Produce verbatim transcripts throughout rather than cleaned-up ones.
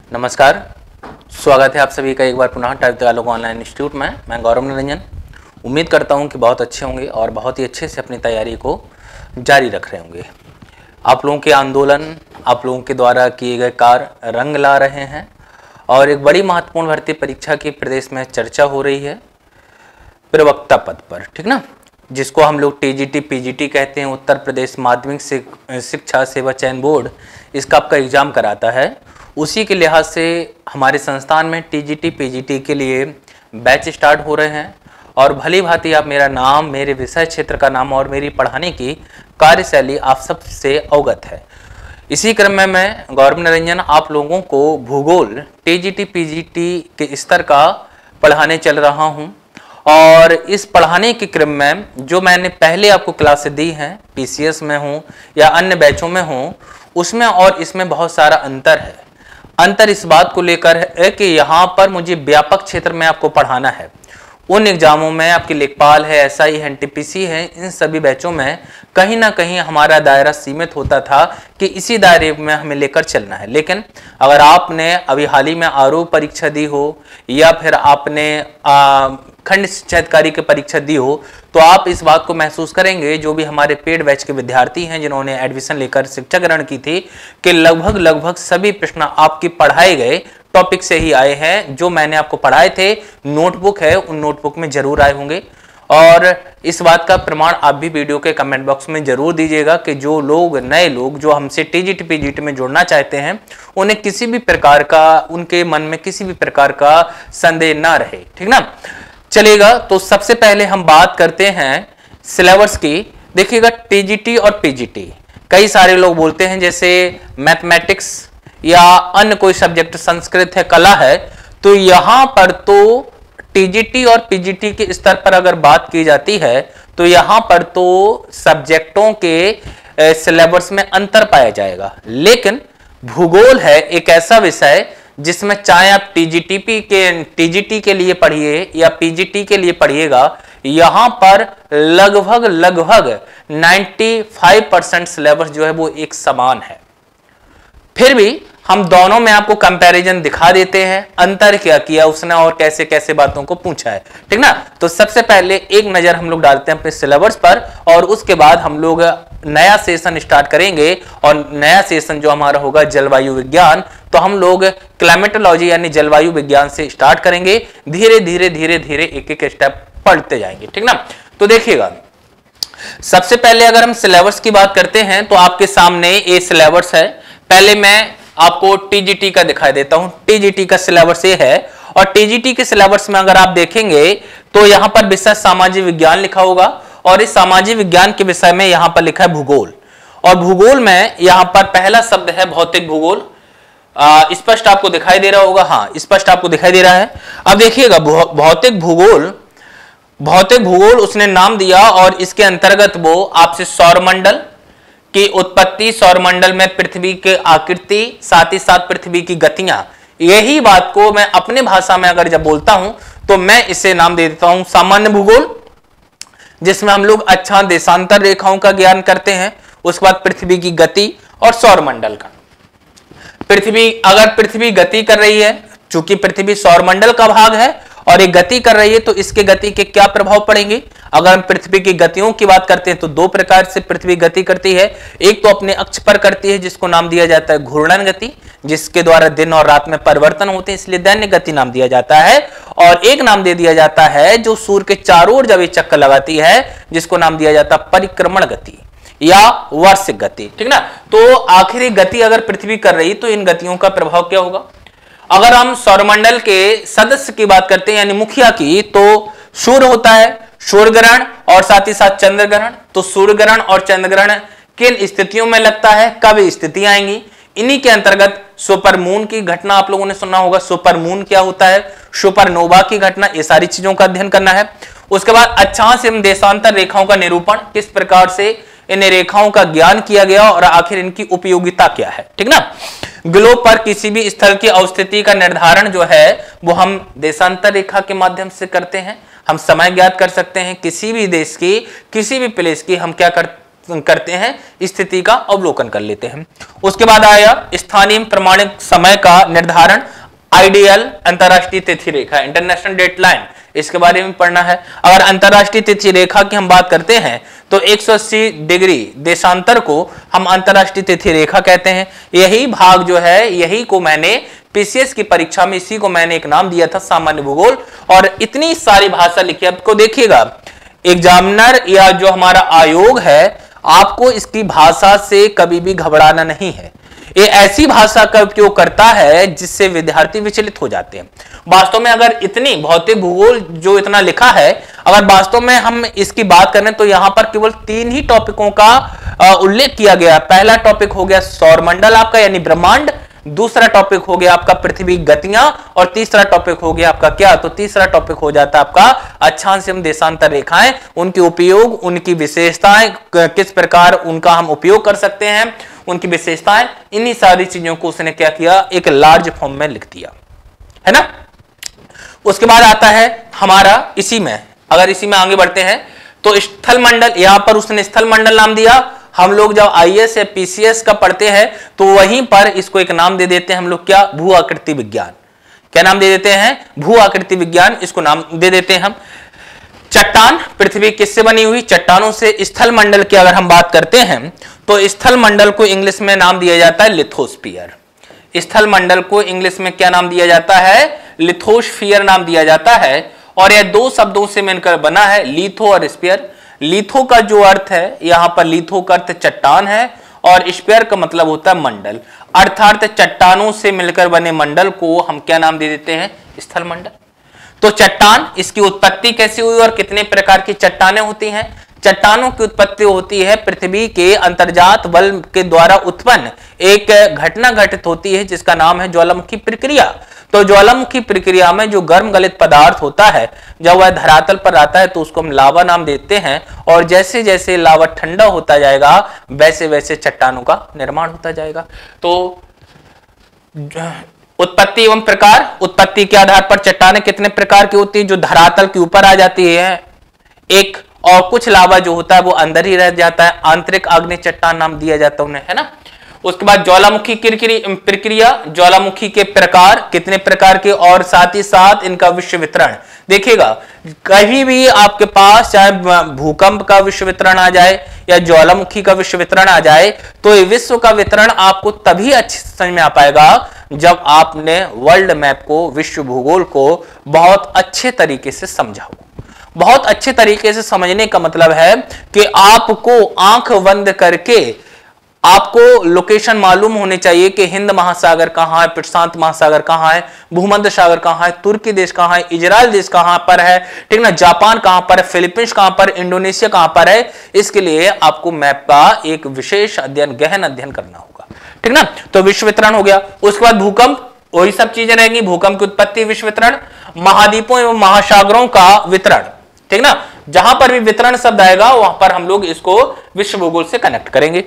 नमस्कार, स्वागत है आप सभी का एक बार पुनः टाइप तालुक ऑनलाइन इंस्टीट्यूट में। मैं गौरव निरंजन उम्मीद करता हूं कि बहुत अच्छे होंगे और बहुत ही अच्छे से अपनी तैयारी को जारी रख रहे होंगे। आप लोगों के आंदोलन, आप लोगों के द्वारा किए गए कार्य रंग ला रहे हैं और एक बड़ी महत्वपूर्ण भर्ती परीक्षा की प्रदेश में चर्चा हो रही है प्रवक्ता पद पर, ठीक ना, जिसको हम लोग टीजीटी पीजीटी कहते हैं। उत्तर प्रदेश माध्यमिक शिक्षा सेवा चयन बोर्ड इसका आपका एग्जाम कराता है। उसी के लिहाज से हमारे संस्थान में टीजीटी पीजीटी के लिए बैच स्टार्ट हो रहे हैं और भली भांति आप मेरा नाम, मेरे विषय क्षेत्र का नाम और मेरी पढ़ाने की कार्यशैली आप सबसे अवगत है। इसी क्रम में मैं गौरव निरंजन आप लोगों को भूगोल टीजीटी पीजीटी के स्तर का पढ़ाने चल रहा हूं और इस पढ़ाने के क्रम में जो मैंने पहले आपको क्लासें दी हैं, पीसीएस में हूं या अन्य बैचों में हूं, उसमें और इसमें बहुत सारा अंतर है। अंतर इस बात को लेकर है कि यहाँ पर मुझे व्यापक क्षेत्र में आपको पढ़ाना है। उन एग्जामों में आपकी लेखपाल है, एसआई है, एनटीपीसी है, इन सभी बैचों में कहीं ना कहीं हमारा दायरा सीमित होता था कि इसी दायरे में हमें लेकर चलना है। लेकिन अगर आपने अभी हाल ही में आरोप परीक्षा दी हो या फिर आपने खंड शिक्षा अधिकारी की परीक्षा दी हो, तो आप इस बात को महसूस करेंगे, जो भी हमारे पेड बैच के विद्यार्थी हैं जिन्होंने एडमिशन लेकर शिक्षा ग्रहण की थी, कि लगभग लगभग सभी प्रश्न आपके पढ़ाए गए टॉपिक से ही आए हैं। जो मैंने आपको पढ़ाए थे, नोटबुक है, उन नोटबुक में जरूर आए होंगे। और इस बात का प्रमाण आप भी वीडियो के कमेंट बॉक्स में जरूर दीजिएगा कि जो लोग, नए लोग जो हमसे टीजीटी पीजीटी में जुड़ना चाहते हैं, उन्हें किसी भी प्रकार का, उनके मन में किसी भी प्रकार का संदेह ना रहे, ठीक ना। चलेगा, तो सबसे पहले हम बात करते हैं सिलेबस की। देखिएगा, टीजीटी और पीजीटी कई सारे लोग बोलते हैं, जैसे मैथमेटिक्स या अन्य कोई सब्जेक्ट, संस्कृत है, कला है, तो यहां पर तो टीजीटी और पीजीटी के स्तर पर अगर बात की जाती है तो यहां पर तो सब्जेक्टों के सिलेबस में अंतर पाया जाएगा। लेकिन भूगोल है एक ऐसा विषय जिसमें चाहे आप टीजीटीपी के टीजीटी के लिए पढ़िए या पीजीटी के लिए पढ़िएगा, यहां पर लगभग लगभग पचानवे परसेंट सिलेबस जो है वो एक समान है। फिर भी हम दोनों में आपको कंपैरिजन दिखा देते हैं, अंतर क्या किया उसने और कैसे कैसे बातों को पूछा है, ठीक ना। तो सबसे पहले एक नजर हम लोग डालते हैं अपने सिलेबस पर और उसके बाद हम लोग नया सेशन स्टार्ट करेंगे। और नया सेशन जो हमारा होगा जलवायु विज्ञान, तो हम लोग क्लाइमेटोलॉजी यानी जलवायु विज्ञान से स्टार्ट करेंगे। धीरे धीरे धीरे धीरे एक एक स्टेप पढ़ते जाएंगे, ठीक ना। तो देखिएगा, सबसे पहले अगर हम सिलेबस की बात करते हैं तो आपके सामने ये सिलेबस है। पहले मैं आपको टीजीटी का दिखाई देता हूं। टीजीटी का सिलेबस ये है और टीजीटी के सिलेबस में अगर आप देखेंगे तो यहां पर विषय सामाजिक विज्ञान लिखा होगा और इस सामाजिक विज्ञान के विषय में यहां पर लिखा है भूगोल। और भूगोल में यहां पर पहला शब्द है भौतिक भूगोल। स्पष्ट आपको दिखाई दे रहा होगा, हाँ स्पष्ट आपको दिखाई दे रहा है। अब देखिएगा, भौतिक भूगोल, भौतिक भूगोल उसने नाम दिया और इसके अंतर्गत वो आपसे सौरमंडल की उत्पत्ति, सौरमंडल में पृथ्वी की आकृति, साथ ही साथ पृथ्वी की गतियां, यही बात को मैं अपने भाषा में अगर जब बोलता हूं तो मैं इसे नाम दे देता हूं सामान्य भूगोल, जिसमें हम लोग अच्छा देशांतर रेखाओं का ज्ञान करते हैं। उसके बाद पृथ्वी की गति और सौरमंडल का। पृथ्वी, अगर पृथ्वी गति कर रही है, चूंकि पृथ्वी सौरमंडल का भाग है और एक गति कर रही है, तो इसके गति के क्या प्रभाव पड़ेंगे। अगर हम पृथ्वी की गतियों की बात करते हैं तो दो प्रकार से पृथ्वी गति करती है। एक तो अपने अक्ष पर करती है जिसको नाम दिया जाता है घूर्णन गति, जिसके द्वारा दिन और रात में परिवर्तन होते हैं, इसलिए दैन्य गति नाम दिया जाता है। और एक नाम दे दिया जाता है जो सूर्य के चारों ओर जब ये चक्कर लगाती है, जिसको नाम दिया जाता है परिक्रमण गति या वार्षिक गति, ठीक ना। तो आखिरी गति अगर पृथ्वी कर रही तो इन गतियों का प्रभाव क्या होगा। अगर हम सौरमंडल के सदस्य की बात करते हैं यानी मुखिया की, तो सूर्य होता है, सूर्य ग्रहण और साथ ही साथ चंद्र ग्रहण। तो सूर्य ग्रहण और चंद्र ग्रहण किन स्थितियों में लगता है, कब स्थितियां आएंगी, इन्हीं के अंतर्गत सुपरमून की घटना आप लोगों ने सुना होगा। सुपरमून क्या होता है, सुपरनोवा की घटना, ये सारी चीजों का अध्ययन करना है। उसके बाद अक्षांश एवं देशांतर रेखाओं का निरूपण, किस प्रकार से इन रेखाओं का ज्ञान किया गया और आखिर इनकी उपयोगिता क्या है, ठीक ना। ग्लोब पर किसी भी स्थल की अवस्थिति का निर्धारण जो है वो हम देशांतर रेखा के माध्यम से करते हैं। हम समय ज्ञात कर सकते हैं किसी भी देश की, किसी भी प्लेस की हम क्या कर करते हैं, स्थिति का अवलोकन कर लेते हैं। उसके बाद आया स्थानीय प्रमाणित समय का निर्धारण, आइडियल अंतरराष्ट्रीय तिथि रेखा, इंटरनेशनल डेडलाइन, इसके बारे में पढ़ना है। अगर अंतरराष्ट्रीय तिथि रेखा की हम बात करते हैं तो एक सौ अस्सी डिग्री देशांतर को हम अंतरराष्ट्रीय तिथि रेखा कहते हैं। यही भाग जो है, यही को मैंने पीसीएस की परीक्षा में इसी को मैंने एक नाम दिया था, सामान्य भूगोल। और इतनी सारी भाषा लिखी, आपको देखिएगा एग्जामिनर या जो हमारा आयोग है, आपको इसकी भाषा से कभी भी घबराना नहीं है। ये ऐसी भाषा का उपयोग करता है जिससे विद्यार्थी विचलित हो जाते हैं। वास्तव में अगर इतनी भौतिक भूगोल जो इतना लिखा है, अगर वास्तव में हम इसकी बात करें तो यहां पर केवल तीन ही टॉपिकों का उल्लेख किया गया। पहला टॉपिक हो गया सौरमंडल आपका यानी ब्रह्मांड, दूसरा टॉपिक हो गया आपका पृथ्वी गतियां, और तीसरा टॉपिक हो गया आपका क्या, तो तीसरा टॉपिक हो जाता है आपका अक्षांश एवं देशांतर रेखाएं, उनके उपयोग, उनकी विशेषताएं, किस प्रकार उनका हम उपयोग कर सकते हैं, उनकी विशेषताएं, इन्हीं सारी चीजों को उसने क्या किया, एक लार्ज फॉर्म में लिख दिया, है ना। उसके बाद आता है हमारा इसी में, अगर इसी में आगे बढ़ते हैं तो स्थल मंडल, यहां पर उसने स्थल मंडल नाम दिया। हम लोग जब आईएएस या पीसीएस का पढ़ते हैं तो वहीं पर इसको एक नाम दे देते हैं हम लोग, क्या, भू आकृति विज्ञान। क्या नाम दे देते हैं, भू आकृति विज्ञान, इसको नाम दे देते हैं हम। चट्टान, पृथ्वी किससे बनी हुई, चट्टानों से। स्थल मंडल की अगर हम बात करते हैं तो स्थल मंडल को इंग्लिश में नाम दिया जाता है लिथोस्फीयर। स्थल मंडल को इंग्लिश में क्या नाम दिया जाता है, लिथोस्फीयर नाम दिया जाता है। और यह दो शब्दों से मिलकर बना है, लिथो और स्फीयर। लिथो का जो अर्थ है, यहां पर लिथो का अर्थ चट्टान है और स्फीयर का मतलब होता है मंडल, अर्थात चट्टानों से मिलकर बने मंडल को हम क्या नाम दे देते हैं, स्थल मंडल। तो चट्टान, इसकी उत्पत्ति कैसी हुई और कितने प्रकार की चट्टानें होती हैं। चट्टानों की उत्पत्ति होती है पृथ्वी के अंतर्जात बल के द्वारा उत्पन्न एक घटना घटित होती है जिसका नाम है ज्वालामुखी प्रक्रिया। तो ज्वालामुखी प्रक्रिया में जो गर्म गलित पदार्थ होता है, जब वह धरातल पर आता है तो उसको हम लावा नाम देते हैं, और जैसे जैसे लावा ठंडा होता जाएगा वैसे वैसे चट्टानों का निर्माण होता जाएगा। तो उत्पत्ति एवं प्रकार, उत्पत्ति के आधार पर चट्टानें कितने प्रकार की होती है, जो धरातल के ऊपर आ जाती है एक, और कुछ लावा जो होता है वो अंदर ही रह जाता है, आंतरिक आग्नेय चट्टान नाम दिया जाता है उन्हें, है ना। उसके बाद ज्वालामुखी प्रक्रिया, ज्वालामुखी के प्रकार कितने प्रकार के, और साथ ही साथ इनका विश्व वितरण। देखिएगा कहीं भी आपके पास चाहे भूकंप का विश्व वितरण आ जाए या ज्वालामुखी का विश्व वितरण आ जाए, तो ये विश्व का वितरण आपको तभी अच्छे से समझ में आ पाएगा जब आपने वर्ल्ड मैप को, विश्व भूगोल को बहुत अच्छे तरीके से समझा हो। बहुत अच्छे तरीके से समझने का मतलब है कि आपको आंख बंद करके आपको लोकेशन मालूम होने चाहिए कि हिंद महासागर कहां है, प्रशांत महासागर कहां है, भूमध्य सागर कहां है, तुर्की देश कहां है, इजराइल देश कहां पर है, ठीक ना, जापान कहां पर है, फिलीपींस कहां पर, इंडोनेशिया कहां पर है। इसके लिए आपको मैप का एक विशेष अध्ययन, गहन अध्ययन करना होगा, ठीक ना। तो विश्व वितरण हो गया। उसके बाद भूकंप, वही सब चीजें रहेंगी, भूकंप की उत्पत्ति, विश्व वितरण, महाद्वीपों एवं महासागरों का वितरण, ठीक ना। जहां पर भी वितरण शब्द आएगा वहां पर हम लोग इसको विश्व भूगोल से कनेक्ट करेंगे।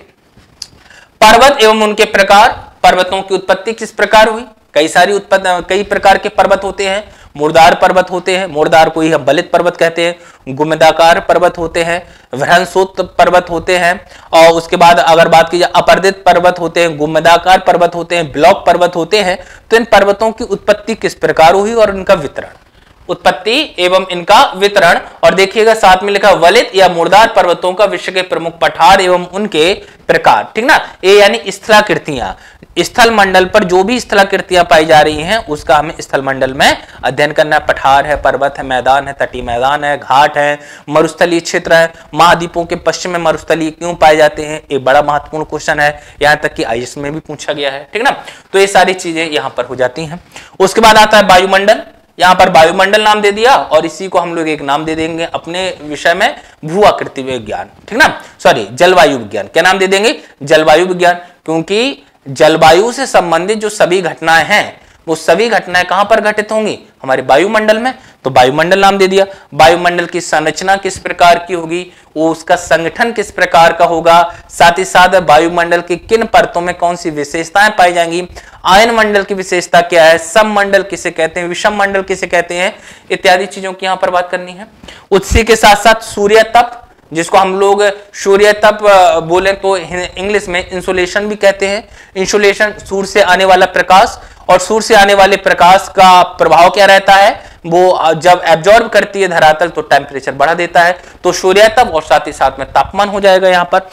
पर्वत एवं उनके प्रकार, पर्वतों की उत्पत्ति किस प्रकार हुई, कई सारी उत्पत्ति, कई प्रकार के पर्वत होते हैं। मुर्दार पर्वत होते हैं, मुर्दार को ही हम बलित पर्वत कहते हैं। गुम्मदाकार पर्वत होते हैं, वृहंसोत पर्वत होते हैं, और उसके बाद अगर बात की जाए अपर्दित पर्वत होते हैं, गुम्मदाकार पर्वत होते हैं, ब्लॉक पर्वत होते हैं। तो इन पर्वतों की उत्पत्ति किस प्रकार हुई और इनका वितरण, उत्पत्ति एवं इनका वितरण। और देखिएगा साथ में लिखा वलित या मुर्दार पर्वतों का विश्व के प्रमुख पठार एवं उनके प्रकार, ठीक ना। ये यानी स्थलाकृतियां, स्थल मंडल पर जो भी स्थलाकृतियां पाई जा रही हैं उसका हमें स्थल मंडल में अध्ययन करना है। पठार है, पर्वत है, मैदान है, तटीय मैदान है, घाट है, मरुस्थलीय क्षेत्र है। महाद्वीपों के पश्चिम में मरुस्थलीय क्यों पाए जाते हैं, एक बड़ा महत्वपूर्ण क्वेश्चन है, यहां तक कि आईएएस में भी पूछा गया है, ठीक ना। तो ये सारी चीजें यहां पर हो जाती हैं। उसके बाद आता है वायुमंडल, यहां पर वायुमंडल नाम दे दिया और इसी को हम लोग एक नाम दे देंगे अपने विषय में, भू आकृति विज्ञान, ठीक ना, सॉरी जलवायु विज्ञान। क्या नाम दे देंगे, जलवायु विज्ञान, क्योंकि जलवायु से संबंधित जो सभी घटनाएं हैं वो सभी घटनाएं कहां पर घटित होंगी, हमारे वायुमंडल में। तो वायुमंडल नाम दे दिया। वायुमंडल की संरचना किस प्रकार की होगी, वो उसका संगठन किस प्रकार का होगा, साथ ही साथ वायुमंडल की किन परतों में कौन सी विशेषताएं पाई जाएंगी, आयन मंडल की विशेषता क्या है, सममंडल किसे कहते हैं, विषम मंडल किसे कहते हैं, इत्यादि चीजों की यहां पर बात करनी है। उसी के साथ साथ सूर्य तप, जिसको हम लोग सूर्य तप बोले तो इंग्लिश में इंसुलेशन भी कहते हैं। इंसुलेशन सूर्य से आने वाला प्रकाश, और सूर्य से आने वाले प्रकाश का प्रभाव क्या रहता है, वो जब एब्जॉर्ब करती है धरातल तो टेम्परेचर बढ़ा देता है। तो सूर्य तप और साथ ही साथ में तापमान हो जाएगा यहां पर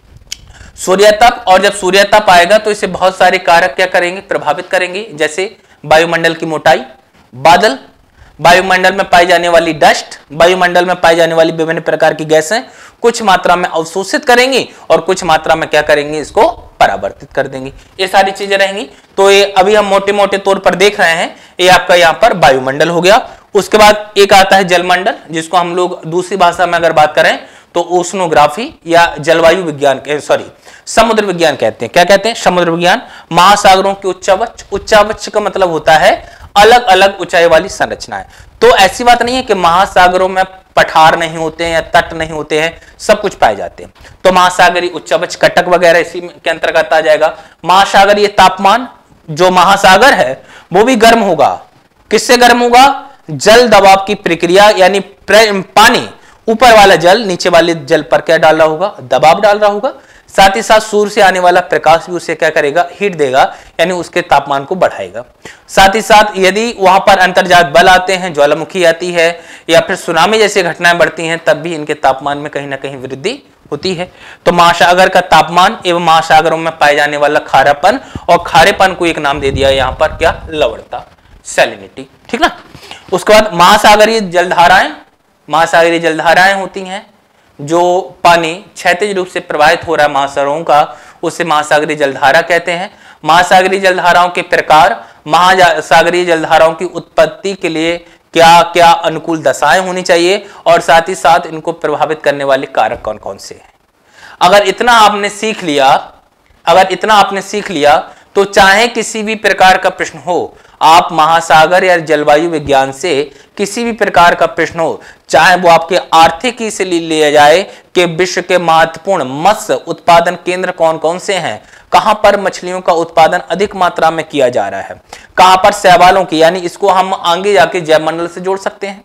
सूर्य तप। और जब सूर्य तप आएगा तो इसे बहुत सारे कारक क्या करेंगे, प्रभावित करेंगे, जैसे वायुमंडल की मोटाई, बादल, वायुमंडल में पाई जाने वाली डस्ट, वायुमंडल में पाई जाने वाली विभिन्न प्रकार की गैसें कुछ मात्रा में अवशोषित करेंगी और कुछ मात्रा में क्या करेंगी, इसको परावर्तित कर देंगी। ये सारी चीजें रहेंगी। तो ये अभी हम मोटे मोटे तौर पर देख रहे हैं, ये आपका यहाँ पर वायुमंडल हो गया। उसके बाद एक आता है जलमंडल, जिसको हम लोग दूसरी भाषा में अगर बात करें तो ओशनोग्राफी या जलवायु विज्ञान, सॉरी समुद्र विज्ञान कहते हैं। क्या कहते हैं, समुद्र विज्ञान। महासागरों की उच्चावच, उच्चावच का मतलब होता है अलग अलग ऊंचाई वाली संरचनाएं। तो ऐसी बात नहीं है कि महासागरों में पठार नहीं होते हैं या तट नहीं होते हैं, सब कुछ पाए जाते हैं। तो महासागरीय उच्चावच, कटक वगैरह इसी के अंतर्गत आ जाएगा। महासागरीय तापमान, जो महासागर है वो भी गर्म होगा। किससे गर्म होगा, जल दबाव की प्रक्रिया, यानी पानी ऊपर वाला जल नीचे वाले जल पर क्या डाल रहा होगा, दबाव डाल रहा होगा। साथ ही साथ सूर्य से आने वाला प्रकाश भी उसे क्या करेगा, हीट देगा, यानी उसके तापमान को बढ़ाएगा। साथ ही साथ यदि वहां पर अंतर्जात बल आते हैं, ज्वालामुखी आती है या फिर सुनामी जैसी घटनाएं बढ़ती हैं, तब भी इनके तापमान में कहीं ना कहीं वृद्धि होती है। तो महासागर का तापमान एवं महासागरों में पाए जाने वाला खारापन, और खारेपन को एक नाम दे दिया यहां पर क्या, लवणता, सैलिनिटी, ठीक ना। उसके बाद महासागरीय जलधाराएं, महासागरीय जलधाराएं होती हैं, जो पानी क्षैतिज रूप से प्रवाहित हो रहा है महासागरों का, उसे महासागरीय जलधारा कहते हैं। महासागरीय जलधाराओं के प्रकार, महासागरीय जलधाराओं की उत्पत्ति के लिए क्या क्या अनुकूल दशाएं होनी चाहिए, और साथ ही साथ इनको प्रभावित करने वाले कारक कौन कौन से हैं। अगर इतना आपने सीख लिया अगर इतना आपने सीख लिया तो चाहे किसी भी प्रकार का प्रश्न हो, आप महासागर या जलवायु विज्ञान से किसी भी प्रकार का प्रश्न हो, चाहे वो आपके आर्थिकी से लिया जाए कि विश्व के महत्वपूर्ण मत्स्य उत्पादन केंद्र कौन कौन से हैं, कहां पर मछलियों का उत्पादन अधिक मात्रा में किया जा रहा है, कहां पर शैवालों की, यानी इसको हम आगे जाके जैवमंडल से जोड़ सकते हैं,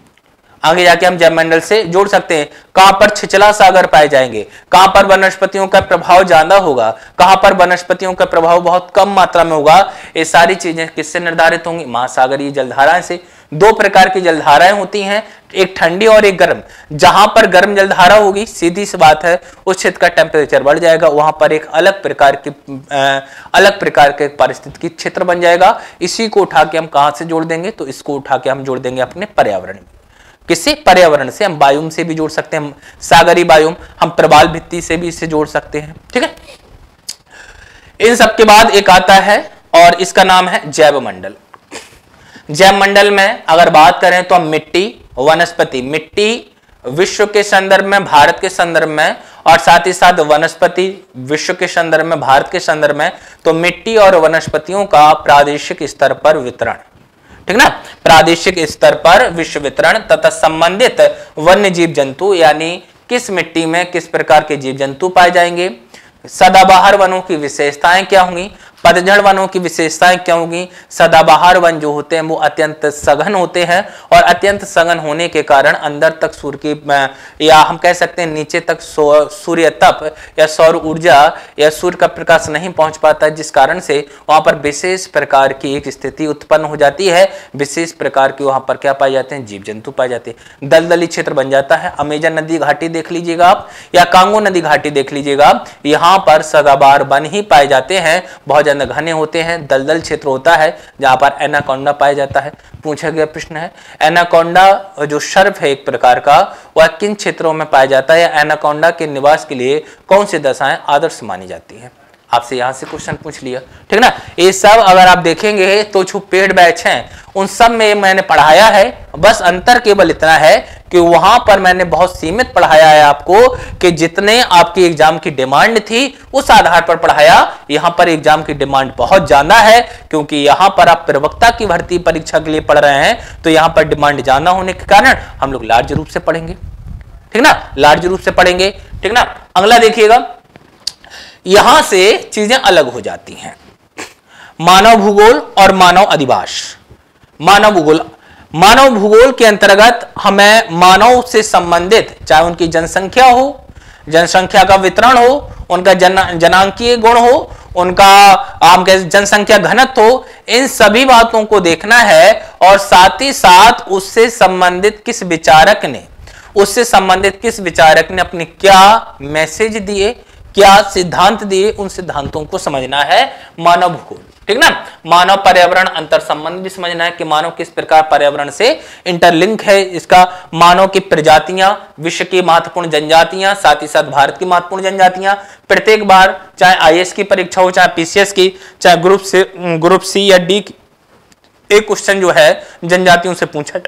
आगे जाके हम जैवमंडल से जोड़ सकते हैं। कहां पर छिछला सागर पाए जाएंगे, कहां पर वनस्पतियों का प्रभाव ज्यादा होगा, कहां पर वनस्पतियों का प्रभाव बहुत कम मात्रा में होगा, ये सारी चीजें किससे निर्धारित होंगी, महासागरीय जलधाराएं से। दो प्रकार की जलधाराएं होती हैं, एक ठंडी और एक गर्म। जहां पर गर्म जलधारा होगी, सीधी सी बात है, उस क्षेत्र का टेम्परेचर बढ़ जाएगा, वहां पर एक अलग प्रकार की आ, अलग प्रकार के पारिस्थितिकी क्षेत्र बन जाएगा। इसी को उठा के हम कहां से जोड़ देंगे, तो इसको उठा के हम जोड़ देंगे अपने पर्यावरण में। किससे, पर्यावरण से। हम वायुम से भी जोड़ सकते हैं, सागरी वायुम, हम प्रवाल भित्ति से भी इसे जोड़ सकते हैं, ठीक है। इन सब के बाद एक आता है और इसका नाम है जैव मंडल। जैव मंडल में अगर बात करें तो हम मिट्टी, वनस्पति, मिट्टी विश्व के संदर्भ में, भारत के संदर्भ में, और साथ ही साथ वनस्पति विश्व के संदर्भ में, भारत के संदर्भ में, तो मिट्टी और वनस्पतियों का प्रादेशिक स्तर पर वितरण, ठीक ना, प्रादेशिक स्तर पर विश्व वितरण तथा संबंधित वन्य जीव जंतु, यानी किस मिट्टी में किस प्रकार के जीव जंतु पाए जाएंगे, सदाबहार वनों की विशेषताएं क्या होंगी, पतझड़ वनों की विशेषताएं क्या होंगी। सदाबहार वन जो होते हैं वो अत्यंत सघन होते हैं, और अत्यंत सघन होने के कारण अंदर तक सूर्य की, या हम कह सकते हैं नीचे तक सूर्य तप या सौर ऊर्जा या सूर्य का प्रकाश नहीं पहुंच पाता, जिस कारण से वहां पर विशेष प्रकार की एक स्थिति उत्पन्न हो जाती है। विशेष प्रकार के वहां पर क्या पाए जाते हैं, जीव जंतु पाए जाते हैं। दलदली क्षेत्र बन जाता है। अमेजन नदी घाटी देख लीजिएगा आप, या कांगो नदी घाटी देख लीजिएगा, यहाँ पर सदाबहार वन ही पाए जाते हैं, बहुत ज्यादा घने होते हैं। दलदल क्षेत्र होता है जहां पर एनाकोंडा पाया जाता है। पूछा गया प्रश्न है, एनाकोंडा जो सर्प है एक प्रकार का, वह किन क्षेत्रों में पाया जाता है, या एनाकोंडा के निवास के लिए कौन सी दशाएं आदर्श मानी जाती है। आपसे यहां से क्वेश्चन पूछ लिया, ठीक ना। ये सब अगर आप देखेंगे तो जो पेड बैच हैं उन सब में मैंने पढ़ाया है, बस अंतर केवल इतना है कि वहां पर मैंने बहुत सीमित पढ़ाया है आपको, कि जितने आपकी एग्जाम की डिमांड थी उस आधार पर पढ़ाया। यहां पर एग्जाम की डिमांड बहुत ज्यादा है, क्योंकि यहां पर आप प्रवक्ता की भर्ती परीक्षा के लिए पढ़ रहे हैं, तो यहां पर डिमांड ज्यादा होने के कारण हम लोग लार्ज रूप से पढ़ेंगे, ठीक ना, लार्ज रूप से पढ़ेंगे, ठीक ना। अगला देखिएगा, यहां से चीजें अलग हो जाती हैं। मानव भूगोल और मानव अधिवास। मानव भूगोल, मानव भूगोल के अंतर्गत हमें मानव से संबंधित, चाहे उनकी जनसंख्या हो, जनसंख्या का वितरण हो, उनका जन जनांकीय गुण हो, उनका आम जनसंख्या घनत्व हो, इन सभी बातों को देखना है और साथ ही साथ उससे संबंधित किस विचारक ने उससे संबंधित किस विचारक ने अपने क्या मैसेज दिए, क्या सिद्धांत दिए, उन सिद्धांतों को समझना है मानव भूगोल। ठीक ना। मानव पर्यावरण अंतर संबंध भी समझना है कि मानव किस प्रकार पर्यावरण से इंटरलिंक है, इसका मानव की प्रजातियां, विश्व की महत्वपूर्ण जनजातियां, साथ ही साथ भारत की महत्वपूर्ण जनजातियां। प्रत्येक बार चाहे आईएएस की परीक्षा हो, चाहे पीसीएस की, चाहे ग्रुप से ग्रुप सी या डी की, एक क्वेश्चन जो है जनजातियों से पूछा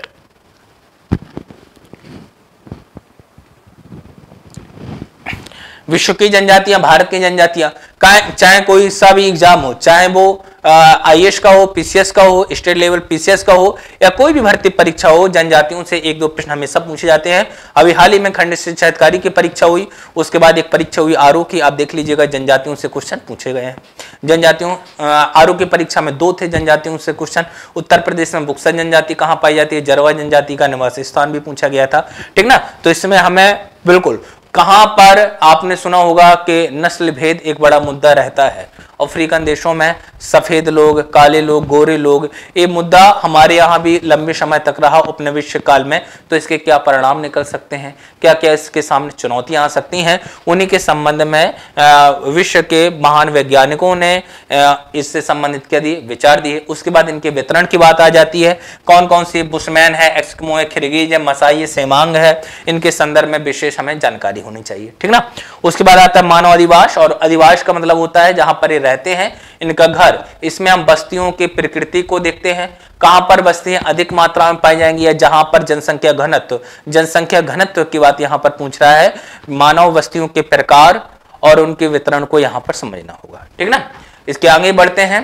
विश्व की जनजातियां, भारत की जनजातियां, चाहे कोई सा भी एग्जाम हो, चाहे वो आईएएस का हो, पीसीएस का हो, स्टेट लेवल पीसीएस का हो, या कोई भी भर्ती परीक्षा हो, जनजातियों से एक दो प्रश्न हमेशा पूछे जाते हैं। अभी हाल ही में खंड शिक्षाधिकारी की परीक्षा हुई, उसके बाद एक परीक्षा हुई आरओ की, आप देख लीजिएगा जनजातियों से क्वेश्चन पूछे गए हैं। जनजातियों आरओ की परीक्षा में दो थे जनजातियों से क्वेश्चन। उत्तर प्रदेश में बुक्सा जनजाति कहाँ पाई जाती है, जरवा जनजाति का निवास स्थान भी पूछा गया था। ठीक ना। तो इसमें हमें बिल्कुल कहां पर आपने सुना होगा कि नस्ल भेद एक बड़ा मुद्दा रहता है। अफ्रीकन देशों में सफेद लोग, काले लोग, गोरे लोग, ये मुद्दा हमारे यहाँ भी लंबे समय तक रहा उपनिवेश काल में। तो इसके क्या परिणाम निकल सकते हैं, क्या क्या इसके सामने चुनौतियां आ सकती हैं, उन्हीं के संबंध में विश्व के महान वैज्ञानिकों ने इससे संबंधित क्या दिए, विचार दिए। उसके बाद इनके वितरण की बात आ जाती है। कौन कौन सी बुशमैन है, एस्किमो है, खिरगिज है, मसाई, सेमांग है, इनके संदर्भ में विशेष हमें जानकारी होनी चाहिए। ठीक ना। उसके बाद आता है मानव अधिवास, और अधिवास का मतलब होता है जहां पर ये रहते हैं, इनका घर। इसमें हम बस्तियों की प्रकृति को देखते हैं, कहां पर बस्तियां अधिक मात्रा में पाई जाएंगी, या जहां पर जनसंख्या घनत्व जनसंख्या घनत्व की बात यहां पर पूछ रहा है। मानव बस्तियों के प्रकार और उनके वितरण को यहां पर समझना होगा। ठीक ना। इसके आगे बढ़ते हैं।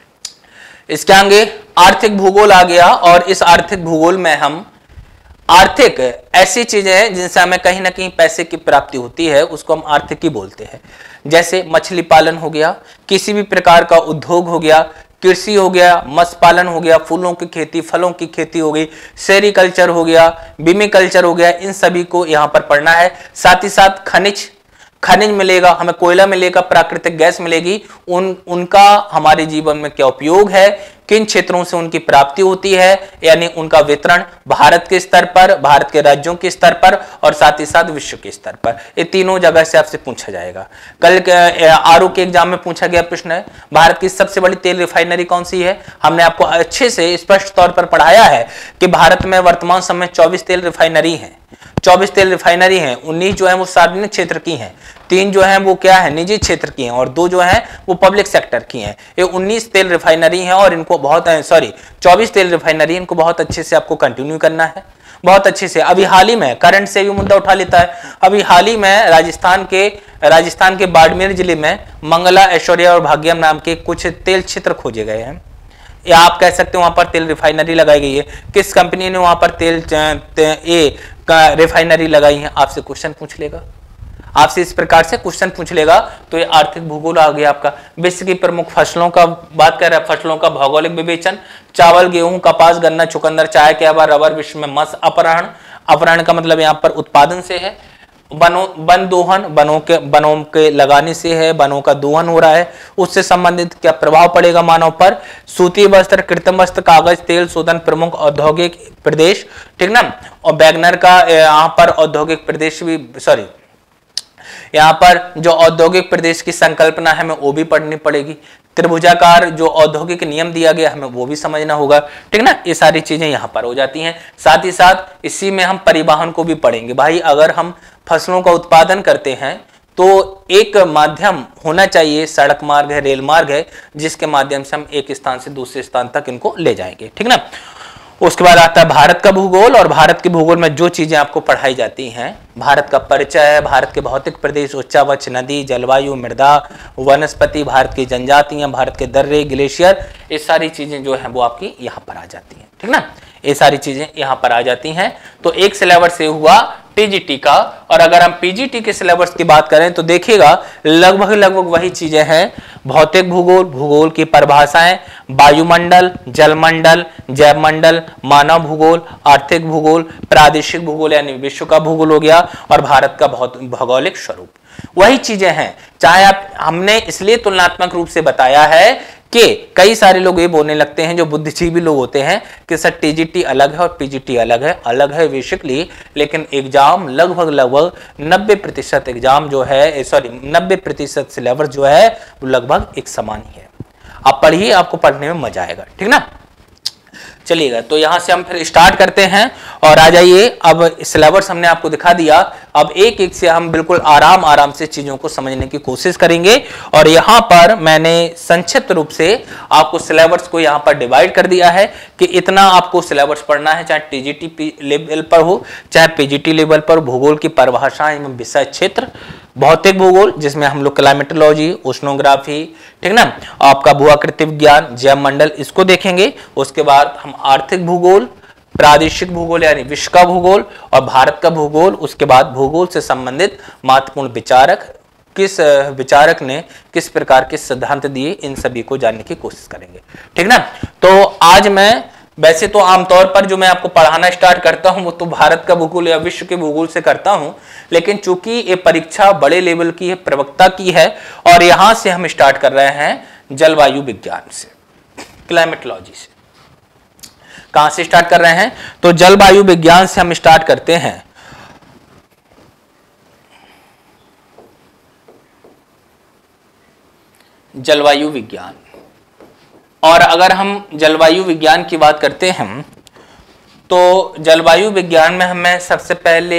इसके आगे आर्थिक भूगोल आ गया, और इस आर्थिक भूगोल में हम आर्थिक ऐसी चीजें हैं जिनसे हमें कहीं ना कहीं पैसे की प्राप्ति होती है, उसको हम आर्थिक ही बोलते हैं। जैसे मछली पालन हो गया, किसी भी प्रकार का उद्योग हो गया, कृषि हो गया, मत्स्य पालन हो गया, फूलों की खेती, फलों की खेती हो गई, सेरिकल्चर हो गया, बीमिकल्चर हो गया, इन सभी को यहाँ पर पढ़ना है। साथ ही साथ खनिज खनिज मिलेगा, हमें कोयला मिलेगा, प्राकृतिक गैस मिलेगी, उन उनका हमारे जीवन में क्या उपयोग है, किन क्षेत्रों से उनकी प्राप्ति होती है, यानी उनका वितरण भारत के स्तर पर, भारत के राज्यों के स्तर पर, और साथ ही साथ विश्व के स्तर पर। ये तीनों जगह से आपसे पूछा जाएगा। कल आरओ के एग्जाम में पूछा गया प्रश्न है, भारत की सबसे बड़ी तेल रिफाइनरी कौन सी है। हमने आपको अच्छे से स्पष्ट तौर पर पढ़ाया है कि भारत में वर्तमान समय चौबीस तेल रिफाइनरी है। चौबीस तेल रिफाइनरी हैं, उन्नीस जो है वो सार्वजनिक क्षेत्र की हैं, तीन जो है वो क्या है, निजी क्षेत्र की हैं, और दो जो है वो पब्लिक सेक्टर की हैं। ये उन्नीस तेल रिफाइनरी हैं, और इनको बहुत सॉरी चौबीस तेल रिफाइनरी, इनको बहुत अच्छे से आपको कंटिन्यू करना है, बहुत अच्छे से। अभी हाल ही में करंट से भी मुद्दा उठा लेता है। अभी हाल ही में राजस्थान के राजस्थान के बाड़मेर जिले में मंगला, ऐश्वर्या और भाग्यम नाम के कुछ तेल क्षेत्र खोजे गए हैं, या आप कह सकते हो वहां पर तेल रिफाइनरी लगाई गई है। किस कंपनी ने वहां पर तेल ए का रिफाइनरी लगाई है, आपसे क्वेश्चन पूछ लेगा, आपसे इस प्रकार से क्वेश्चन पूछ लेगा। तो ये आर्थिक भूगोल आ गया आपका। विश्व की प्रमुख फसलों का बात कर रहा है, फसलों का भौगोलिक विवेचन, चावल, गेहूं, कपास, गन्ना, चुकंदर, चाय के अलावा रबर। विश्व में मत्स्य अपहरण, अपहरण का मतलब यहाँ पर उत्पादन से है। वनों वन दोहन, वनों के वनों के लगाने से है, वनों का दोहन हो रहा है, उससे संबंधित क्या प्रभाव पड़ेगा मानव पर। सूती वस्त्र, कृत्रिम वस्त्र, कागज, तेल शोधन प्रमुख औद्योगिक प्रदेश। ठीक ना। और वैगनर का यहाँ पर औद्योगिक प्रदेश भी सॉरी यहाँ पर जो औद्योगिक प्रदेश की संकल्पना है हमें वो भी पढ़नी पड़ेगी। त्रिभुजाकार जो औद्योगिक नियम दिया गया हमें वो भी समझना होगा। ठीक ना। ये सारी चीजें यहाँ पर हो जाती हैं। साथ ही साथ इसी में हम परिवहन को भी पढ़ेंगे। भाई अगर हम फसलों का उत्पादन करते हैं तो एक माध्यम होना चाहिए, सड़क मार्ग है, रेल मार्ग है, जिसके माध्यम से हम एक स्थान से दूसरे स्थान तक इनको ले जाएंगे। ठीक ना। उसके बाद आता है भारत का भूगोल, और भारत के भूगोल में जो चीजें आपको पढ़ाई जाती हैं, भारत का परिचय है, भारत के भौतिक प्रदेश, उच्चावच नदी, जलवायु, मृदा, वनस्पति, भारत की जनजातियां, भारत के दर्रे, ग्लेशियर, ये सारी चीजें जो है वो आपकी यहाँ पर आ जाती हैं। ठीक ना। ये सारी चीजें यहाँ पर आ जाती हैं। तो एक सिलेबस से हुआ टीजीटी का। और अगर हम पीजीटी के सिलेबस की बात करें तो देखिएगा लगभग लगभग वही चीजें हैं, भौतिक भूगोल, भूगोल की परिभाषाएं, वायुमंडल, जलमंडल, जैवमंडल, मानव भूगोल, आर्थिक भूगोल, प्रादेशिक भूगोल यानी विश्व का भूगोल हो गया, और भारत का भौगोलिक स्वरूप, वही चीजें हैं। चाहे आप, हमने इसलिए तुलनात्मक रूप से बताया है कि कई सारे लोग ये बोलने लगते हैं, जो बुद्धिजीवी लोग होते हैं, कि सर टीजीटी अलग है और पीजीटी अलग है। अलग है बेसिकली, लेकिन एग्जाम लगभग लगभग नब्बे प्रतिशत एग्जाम जो है, सॉरी नब्बे प्रतिशत सिलेबस जो है वो लगभग एक समान ही है। आप पढ़िए, आपको पढ़ने में मजा आएगा, ठीक ना। चलिएगा, तो यहां से हम फिर स्टार्ट करते हैं और आ जाइए। अब सिलेबस हमने आपको दिखा दिया, अब एक एक से हम बिल्कुल आराम आराम से चीजों को समझने की कोशिश करेंगे। और यहां पर मैंने संक्षिप्त रूप से आपको सिलेबस को यहां पर डिवाइड कर दिया है कि इतना आपको सिलेबस पढ़ना है, चाहे टीजीटी लेवल पर हो चाहे पीजीटी लेवल पर। भूगोल की परिभाषाएं एवं विषय क्षेत्र, भौतिक भूगोल जिसमें हम लोग क्लाइमेटोलॉजी, ओशनोग्राफी, ठीक ना, आपका भूआकृति विज्ञान, जैवमंडल, इसको देखेंगे। उसके बाद हम आर्थिक भूगोल, प्रादेशिक भूगोल यानी विश्व का भूगोल और भारत का भूगोल, उसके बाद भूगोल से संबंधित महत्वपूर्ण विचारक, किस विचारक ने किस प्रकार के सिद्धांत दिए, इन सभी को जानने की कोशिश करेंगे, ठीक ना। तो आज मैं, वैसे तो आमतौर पर जो मैं आपको पढ़ाना स्टार्ट करता हूं वो तो भारत का भूगोल या विश्व के भूगोल से करता हूं, लेकिन चूंकि ये परीक्षा बड़े लेवल की है, प्रवक्ता की है, और यहां से हम स्टार्ट कर रहे हैं जलवायु विज्ञान से, क्लाइमेटोलॉजी से। कहां से स्टार्ट कर रहे हैं? तो जलवायु विज्ञान से हम स्टार्ट करते हैं। जलवायु विज्ञान, और अगर हम जलवायु विज्ञान की बात करते हैं तो जलवायु विज्ञान में हमें सबसे पहले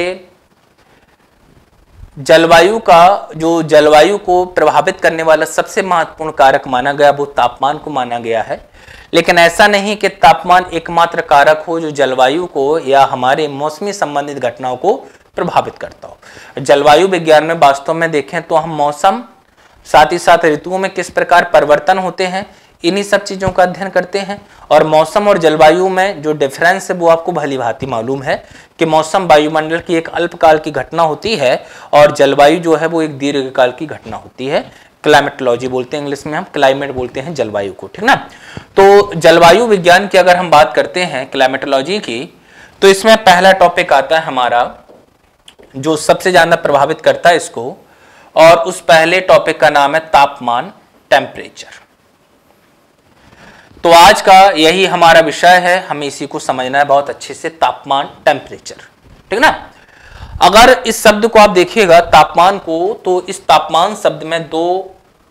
जलवायु का, जो जलवायु को प्रभावित करने वाला सबसे महत्वपूर्ण कारक माना गया वो तापमान को माना गया है। लेकिन ऐसा नहीं कि तापमान एकमात्र कारक हो जो जलवायु को या हमारे मौसमी संबंधित घटनाओं को प्रभावित करता हो। जलवायु विज्ञान में वास्तव में देखें तो हम मौसम, साथ ही साथ ऋतुओं में किस प्रकार परिवर्तन होते हैं, इन्हीं सब चीजों का अध्ययन करते हैं। और मौसम और जलवायु में जो डिफरेंस है वो आपको भली भांति मालूम है कि मौसम वायुमंडल की एक अल्पकाल की घटना होती है और जलवायु जो है वो एक दीर्घकाल की घटना होती है। क्लाइमेटोलॉजी बोलते हैं, इंग्लिश में हम क्लाइमेट बोलते हैं जलवायु को, ठीक ना। तो जलवायु विज्ञान की अगर हम बात करते हैं क्लाइमेटोलॉजी की, तो इसमें पहला टॉपिक आता है हमारा जो सबसे ज्यादा प्रभावित करता है इसको, और उस पहले टॉपिक का नाम है तापमान, टेम्परेचर। तो आज का यही हमारा विषय है, हमें इसी को समझना है बहुत अच्छे से, तापमान, टेम्परेचर, ठीक ना। अगर इस शब्द को आप देखिएगा तापमान को, तो इस तापमान शब्द में दो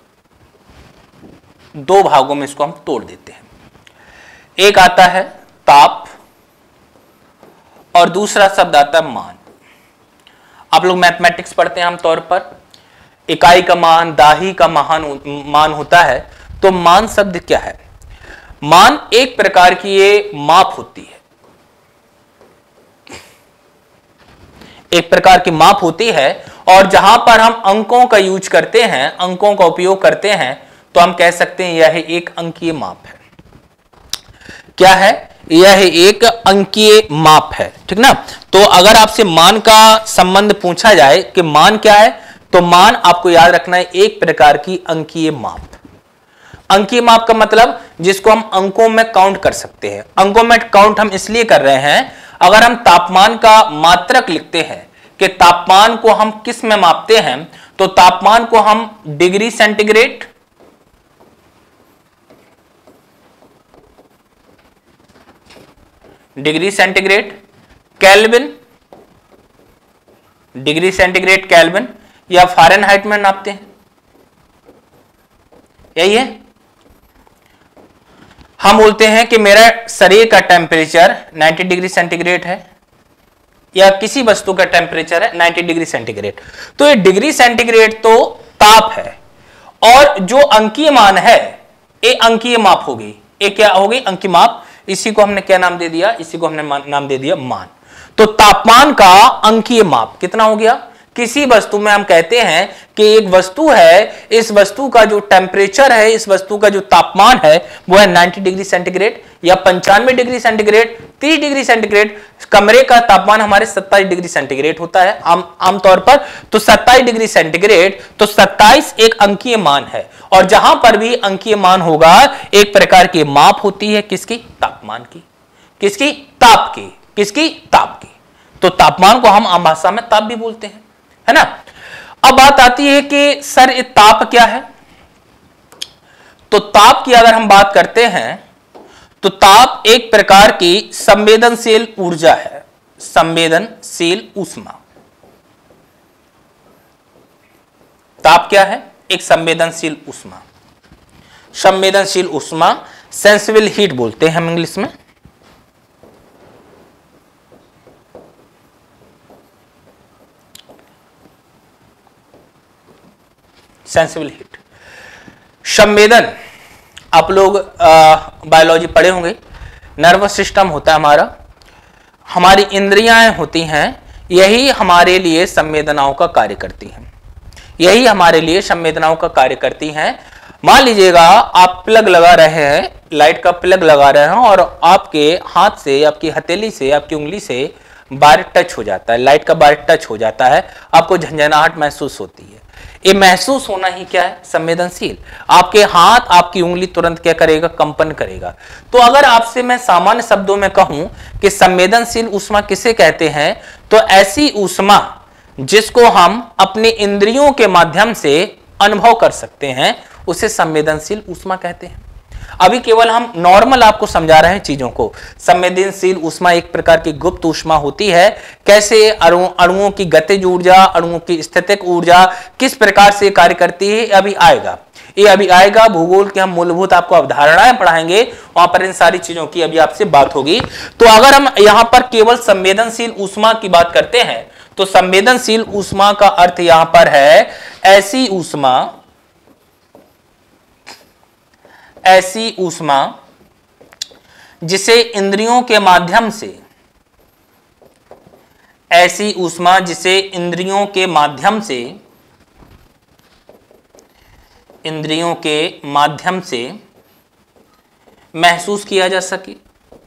दो भागों में इसको हम तोड़ देते हैं। एक आता है ताप और दूसरा शब्द आता है मान। आप लोग मैथमेटिक्स पढ़ते हैं आमतौर पर, इकाई का मान, दाही का महान मान होता है। तो मान शब्द क्या है? मान एक प्रकार की ये माप होती है, एक प्रकार की माप होती है, और जहां पर हम अंकों का यूज करते हैं, अंकों का उपयोग करते हैं, तो हम कह सकते हैं यह एक अंकीय माप है। क्या है? यह एक अंकीय माप है, ठीक ना। तो अगर आपसे मान का संबंध पूछा जाए कि मान क्या है, तो मान आपको याद रखना है एक प्रकार की अंकीय माप। अंकीय माप का मतलब जिसको हम अंकों में काउंट कर सकते हैं। अंकों में काउंट हम इसलिए कर रहे हैं, अगर हम तापमान का मात्रक लिखते हैं कि तापमान को हम किस में मापते हैं, तो तापमान को हम degree centigrade, degree centigrade, kelvin, degree centigrade, kelvin या फ़ारेनहाइट में नापते हैं। यही है। हम बोलते हैं कि मेरा शरीर का टेम्परेचर नब्बे डिग्री सेंटीग्रेड है, या किसी वस्तु का टेम्परेचर है नब्बे डिग्री सेंटीग्रेड। तो ये डिग्री सेंटीग्रेड तो ताप है, और जो अंकीय मान है ये अंकीय माप होगी। ये क्या होगी? अंकीय माप। इसी को हमने क्या नाम दे दिया? इसी को हमने नाम दे दिया मान। तो तापमान का अंकीय माप कितना हो गया? किसी वस्तु में हम कहते हैं कि एक वस्तु है, इस वस्तु का जो टेम्परेचर है, इस वस्तु का जो तापमान है वो है नब्बे डिग्री सेंटीग्रेड या पंचानवे डिग्री सेंटीग्रेड, तीस डिग्री सेंटीग्रेड। कमरे का तापमान हमारे सत्ताईस डिग्री सेंटीग्रेड होता है आम आमतौर पर। तो सत्ताईस डिग्री सेंटीग्रेड, तो सत्ताईस एक अंकीय मान है, और जहां पर भी अंकीय मान होगा एक प्रकार की माप होती है किसकी? तापमान की। किसकी? ताप की। किसकी? ताप की। तो तापमान को हम आम भाषा में ताप भी बोलते हैं, है ना। अब बात आती है कि सर ये ताप क्या है? तो ताप की अगर हम बात करते हैं तो ताप एक प्रकार की संवेदनशील ऊर्जा है, संवेदनशील ऊष्मा। ताप क्या है? एक संवेदनशील ऊष्मा। संवेदनशील ऊष्मा, सेंसिबल हीट बोलते हैं हम इंग्लिश में। सेंसिबल हीट, संवेदन। आप लोग बायोलॉजी पढ़े होंगे, नर्वस सिस्टम होता है हमारा, हमारी इंद्रियां होती हैं, यही हमारे लिए संवेदनाओं का कार्य करती हैं, यही हमारे लिए संवेदनाओं का कार्य करती हैं। मान लीजिएगा आप प्लग लगा रहे हैं, लाइट का प्लग लगा रहे हैं, और आपके हाथ से, आपकी हथेली से, आपकी उंगली से वायर टच हो जाता है, लाइट का वायर टच हो जाता है, आपको झंझनाहट महसूस होती है। ये महसूस होना ही क्या है? संवेदनशील। आपके हाथ, आपकी उंगली तुरंत क्या करेगा? कंपन करेगा। तो अगर आपसे मैं सामान्य शब्दों में कहूं कि संवेदनशील ऊष्मा किसे कहते हैं, तो ऐसी ऊष्मा जिसको हम अपने इंद्रियों के माध्यम से अनुभव कर सकते हैं उसे संवेदनशील ऊष्मा कहते हैं। अभी केवल हम नॉर्मल आपको समझा रहे हैं चीजों को। संवेदनशील ऊष्मा एक प्रकार की गुप्त ऊष्मा होती है। कैसे अणु अणुओं की गतिज ऊर्जा, अणुओं की स्थितिक ऊर्जा किस प्रकार से कार्य करती है, अभी आएगा, ये अभी आएगा। भूगोल के हम मूलभूत आपको अवधारणाएं पढ़ाएंगे, वहां पर इन सारी चीजों की अभी आपसे बात होगी। तो अगर हम यहां पर केवल संवेदनशील ऊष्मा की बात करते हैं तो संवेदनशील ऊष्मा का अर्थ यहां पर है ऐसी ऊष्मा, ऐसी ऊष्मा जिसे इंद्रियों के माध्यम से, ऐसी ऊष्मा जिसे इंद्रियों के माध्यम से, इंद्रियों के माध्यम से महसूस किया जा सके।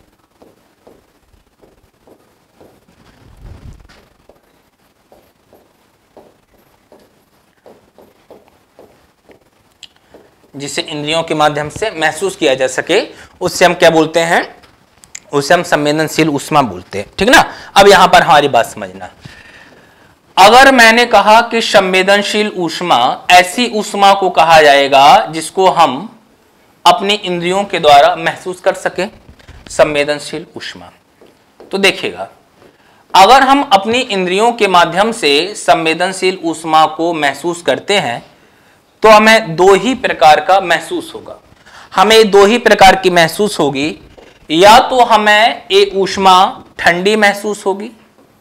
जिसे इंद्रियों के माध्यम से महसूस किया जा सके उससे हम क्या बोलते हैं? उसे हम संवेदनशील ऊष्मा बोलते हैं, ठीक ना। अब यहां पर हमारी बात समझना, अगर मैंने कहा कि संवेदनशील ऊष्मा ऐसी ऊष्मा को कहा जाएगा जिसको हम अपनी इंद्रियों के द्वारा महसूस कर सके, संवेदनशील ऊष्मा। तो देखिएगा, अगर हम अपनी इंद्रियों के माध्यम से संवेदनशील ऊष्मा को महसूस करते हैं तो हमें दो ही प्रकार का महसूस होगा। हमें दो ही प्रकार की महसूस होगी, या तो हमें ये ऊष्मा ठंडी महसूस होगी,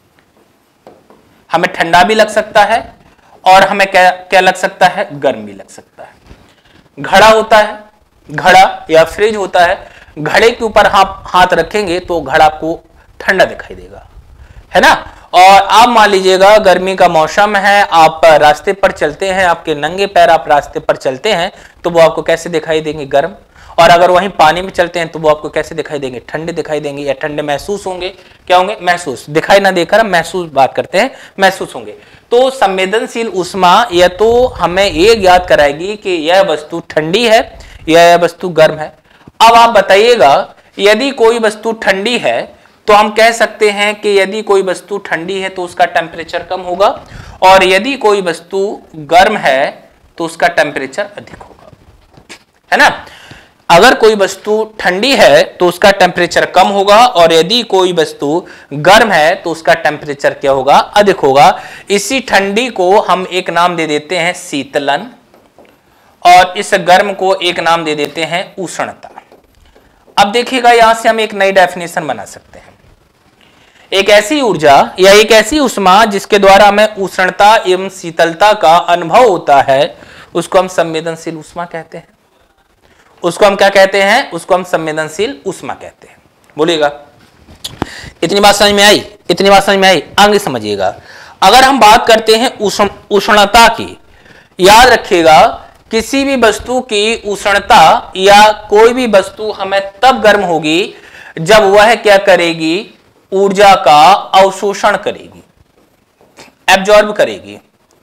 हमें ठंडा भी लग सकता है, और हमें क्या क्या लग सकता है? गर्म भी लग सकता है। घड़ा होता है, घड़ा या फ्रिज होता है, घड़े के ऊपर आप हाथ रखेंगे तो घड़ा आपको ठंडा दिखाई देगा, है ना। और आप मान लीजिएगा गर्मी का मौसम है, आप रास्ते पर चलते हैं, आपके नंगे पैर आप रास्ते पर चलते हैं तो वो आपको कैसे दिखाई देंगे? गर्म। और अगर वहीं पानी में चलते हैं तो वो आपको कैसे दिखाई देंगे? ठंडे दिखाई देंगे, या ठंडे महसूस होंगे। क्या होंगे? महसूस। दिखाई ना देकर हम महसूस बात करते हैं, महसूस होंगे। तो संवेदनशील ऊष्मा या तो हमें ये ज्ञात कराएगी कि यह वस्तु ठंडी है या यह वस्तु गर्म है। अब आप बताइएगा, यदि कोई वस्तु ठंडी है तो हम कह सकते हैं कि यदि कोई वस्तु ठंडी है तो उसका टेम्परेचर कम होगा, और यदि कोई वस्तु गर्म है तो उसका टेम्परेचर अधिक होगा, है ना। अगर कोई वस्तु ठंडी है तो उसका टेम्परेचर कम होगा, और यदि कोई वस्तु गर्म है तो उसका टेम्परेचर क्या होगा? अधिक होगा। इसी ठंडी को हम एक नाम दे देते हैं शीतलन, और इस गर्म को एक नाम दे देते हैं उष्णता। अब देखिएगा, यहां से हम एक नई डेफिनेशन बना सकते हैं। एक ऐसी ऊर्जा या एक ऐसी ऊष्मा जिसके द्वारा हमें उष्णता एवं शीतलता का अनुभव होता है उसको हम संवेदनशील ऊष्मा कहते हैं। उसको हम क्या कहते हैं? उसको हम संवेदनशील ऊष्मा कहते हैं। बोलिएगा, इतनी बात समझ में आई? इतनी बात समझ में आई? आगे समझिएगा। अगर हम बात करते हैं उष्ण उष्णता की, याद रखिएगा किसी भी वस्तु की उष्णता या कोई भी वस्तु हमें तब गर्म होगी जब वह क्या करेगी, ऊर्जा का अवशोषण करेगी, एब्जॉर्ब करेगी,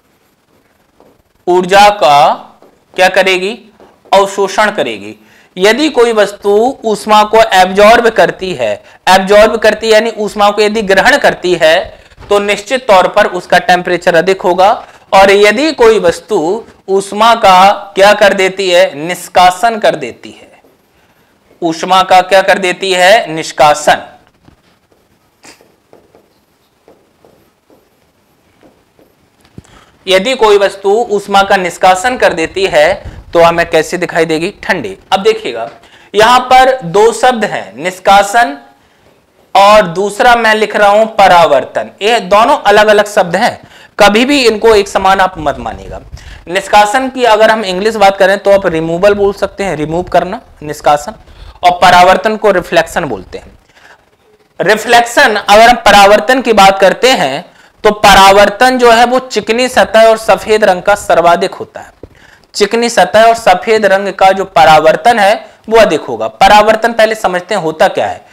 ऊर्जा का क्या करेगी, अवशोषण करेगी। यदि कोई वस्तु ऊष्मा को एब्जॉर्ब करती है, एब्जॉर्ब करती है यानी ऊष्मा को यदि ग्रहण करती है तो निश्चित तौर पर उसका टेम्परेचर अधिक होगा, और यदि कोई वस्तु ऊष्मा का क्या कर देती है, निष्कासन कर देती है, ऊष्मा का क्या कर देती है, निष्कासन। यदि कोई वस्तु ऊष्मा का निष्कासन कर देती है तो हमें कैसे दिखाई देगी, ठंडी। अब देखिएगा यहां पर दो शब्द हैं, निष्कासन और दूसरा मैं लिख रहा हूं परावर्तन। ये दोनों अलग अलग शब्द हैं, कभी भी इनको एक समान आप मत मानिएगा। निष्कासन की अगर हम इंग्लिश बात करें तो आप रिमूवल बोल सकते हैं, रिमूव करना, निष्कासन, और परावर्तन को रिफ्लेक्शन बोलते हैं। रिफ्लेक्शन, अगर हम परावर्तन की बात करते हैं तो परावर्तन जो है वो चिकनी सतह और सफेद रंग का सर्वाधिक होता है। चिकनी सतह और सफेद रंग का जो परावर्तन है वो अधिक होगा। परावर्तन पहले समझते हैं होता क्या है।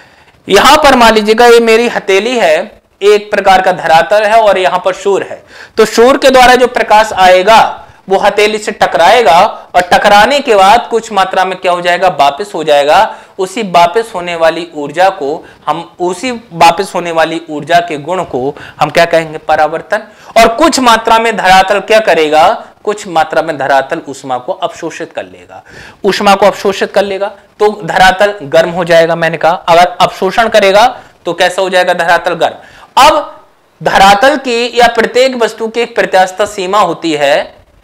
यहां पर मान लीजिएगा ये मेरी हथेली है, एक प्रकार का धरातल है और यहां पर सूर्य है, तो सूर्य के द्वारा जो प्रकाश आएगा वो हथेली से टकराएगा और टकराने के बाद कुछ मात्रा में क्या हो जाएगा, वापस हो जाएगा। उसी वापस होने वाली ऊर्जा को हम उसी वापस होने वाली ऊर्जा के गुण को हम क्या कहेंगे, परावर्तन। और कुछ मात्रा में धरातल क्या करेगा, कुछ मात्रा में धरातल ऊष्मा को अवशोषित कर लेगा, ऊष्मा को अवशोषित कर लेगा तो धरातल गर्म हो जाएगा। मैंने कहा अगर अवशोषण करेगा तो कैसा हो जाएगा, धरातल गर्म। अब धरातल की या प्रत्येक वस्तु की एक प्रत्यास्थ सीमा होती है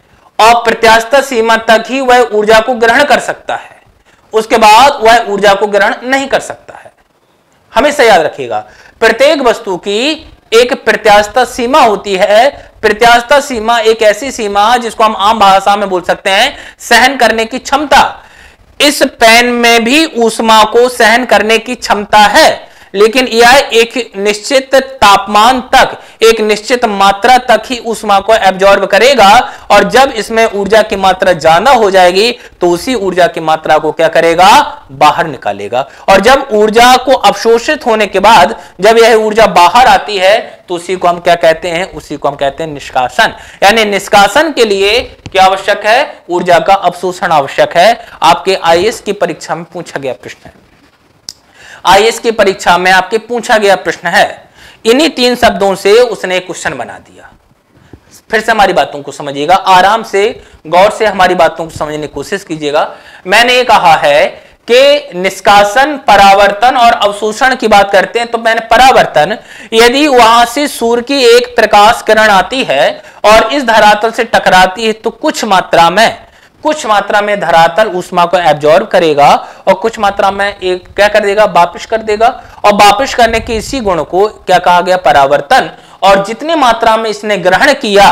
और प्रत्यास्थ सीमा तक ही वह ऊर्जा को ग्रहण कर सकता है, उसके बाद वह ऊर्जा को ग्रहण नहीं कर सकता है। हमेशा याद रखिएगा प्रत्येक वस्तु की एक प्रत्यास्थ सीमा होती है। प्रत्यास्थ सीमा एक ऐसी सीमा जिसको हम आम भाषा में बोल सकते हैं सहन करने की क्षमता। इस पेन में भी ऊष्मा को सहन करने की क्षमता है, लेकिन यह एक निश्चित तापमान तक, एक निश्चित मात्रा तक ही ऊष्मा को एब्जॉर्ब करेगा, और जब इसमें ऊर्जा की मात्रा ज्यादा हो जाएगी तो उसी ऊर्जा की मात्रा को क्या करेगा, बाहर निकालेगा। और जब ऊर्जा को अवशोषित होने के बाद जब यह ऊर्जा बाहर आती है तो उसी को हम क्या कहते हैं, उसी को हम कहते हैं निष्कासन। यानी निष्कासन के लिए क्या आवश्यक है, ऊर्जा का अवशोषण आवश्यक है। आपके आई ए एस की परीक्षा में पूछा गया प्रश्न है, आई ए एस की परीक्षा में आपके पूछा गया प्रश्न है, इन्हीं तीन शब्दों से उसने एक क्वेश्चन बना दिया। फिर से हमारी बातों को समझिएगा, आराम से गौर से हमारी बातों को समझने की कोशिश कीजिएगा। मैंने ये कहा है कि निष्कासन, परावर्तन और अवशोषण की बात करते हैं तो मैंने परावर्तन, यदि वहां से सूर्य की एक प्रकाश किरण आती है और इस धरातल से टकराती है तो कुछ मात्रा में कुछ मात्रा में धरातल ऊष्मा को एब्जॉर्ब करेगा और कुछ मात्रा में एक क्या कर देगा, वापस कर देगा। और वापस करने के इसी गुण को क्या कहा गया, परावर्तन। और जितनी मात्रा में इसने ग्रहण किया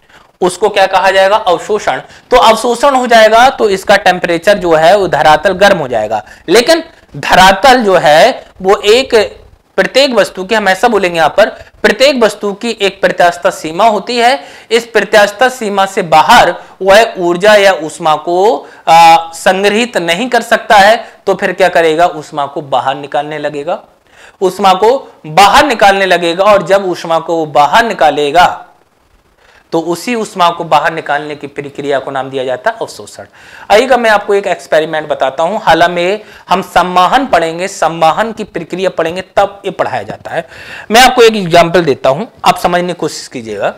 उसको क्या कहा जाएगा, अवशोषण। तो अवशोषण हो जाएगा तो इसका टेम्परेचर जो है वो धरातल गर्म हो जाएगा। लेकिन धरातल जो है वो एक प्रत्येक वस्तु की, हम ऐसा बोलेंगे यहां पर, प्रत्येक वस्तु की एक प्रत्यास्थ सीमा होती है। इस प्रत्यास्थ सीमा से बाहर वह ऊर्जा या ऊष्मा को आ, संग्रहित नहीं कर सकता है, तो फिर क्या करेगा, ऊष्मा को बाहर निकालने लगेगा, ऊष्मा को बाहर निकालने लगेगा। और जब ऊष्मा को बाहर निकालेगा तो उसी ऊष्मा को बाहर निकालने की प्रक्रिया को नाम दिया जाता है अवशोषण। आइएगा मैं आपको एक एक्सपेरिमेंट बताता हूं। हालांकि हम सम्माहन पढ़ेंगे, सम्माहन की प्रक्रिया पढ़ेंगे तब ये पढ़ाया जाता है। मैं आपको एक एग्जांपल देता हूं, आप समझने की कोशिश कीजिएगा।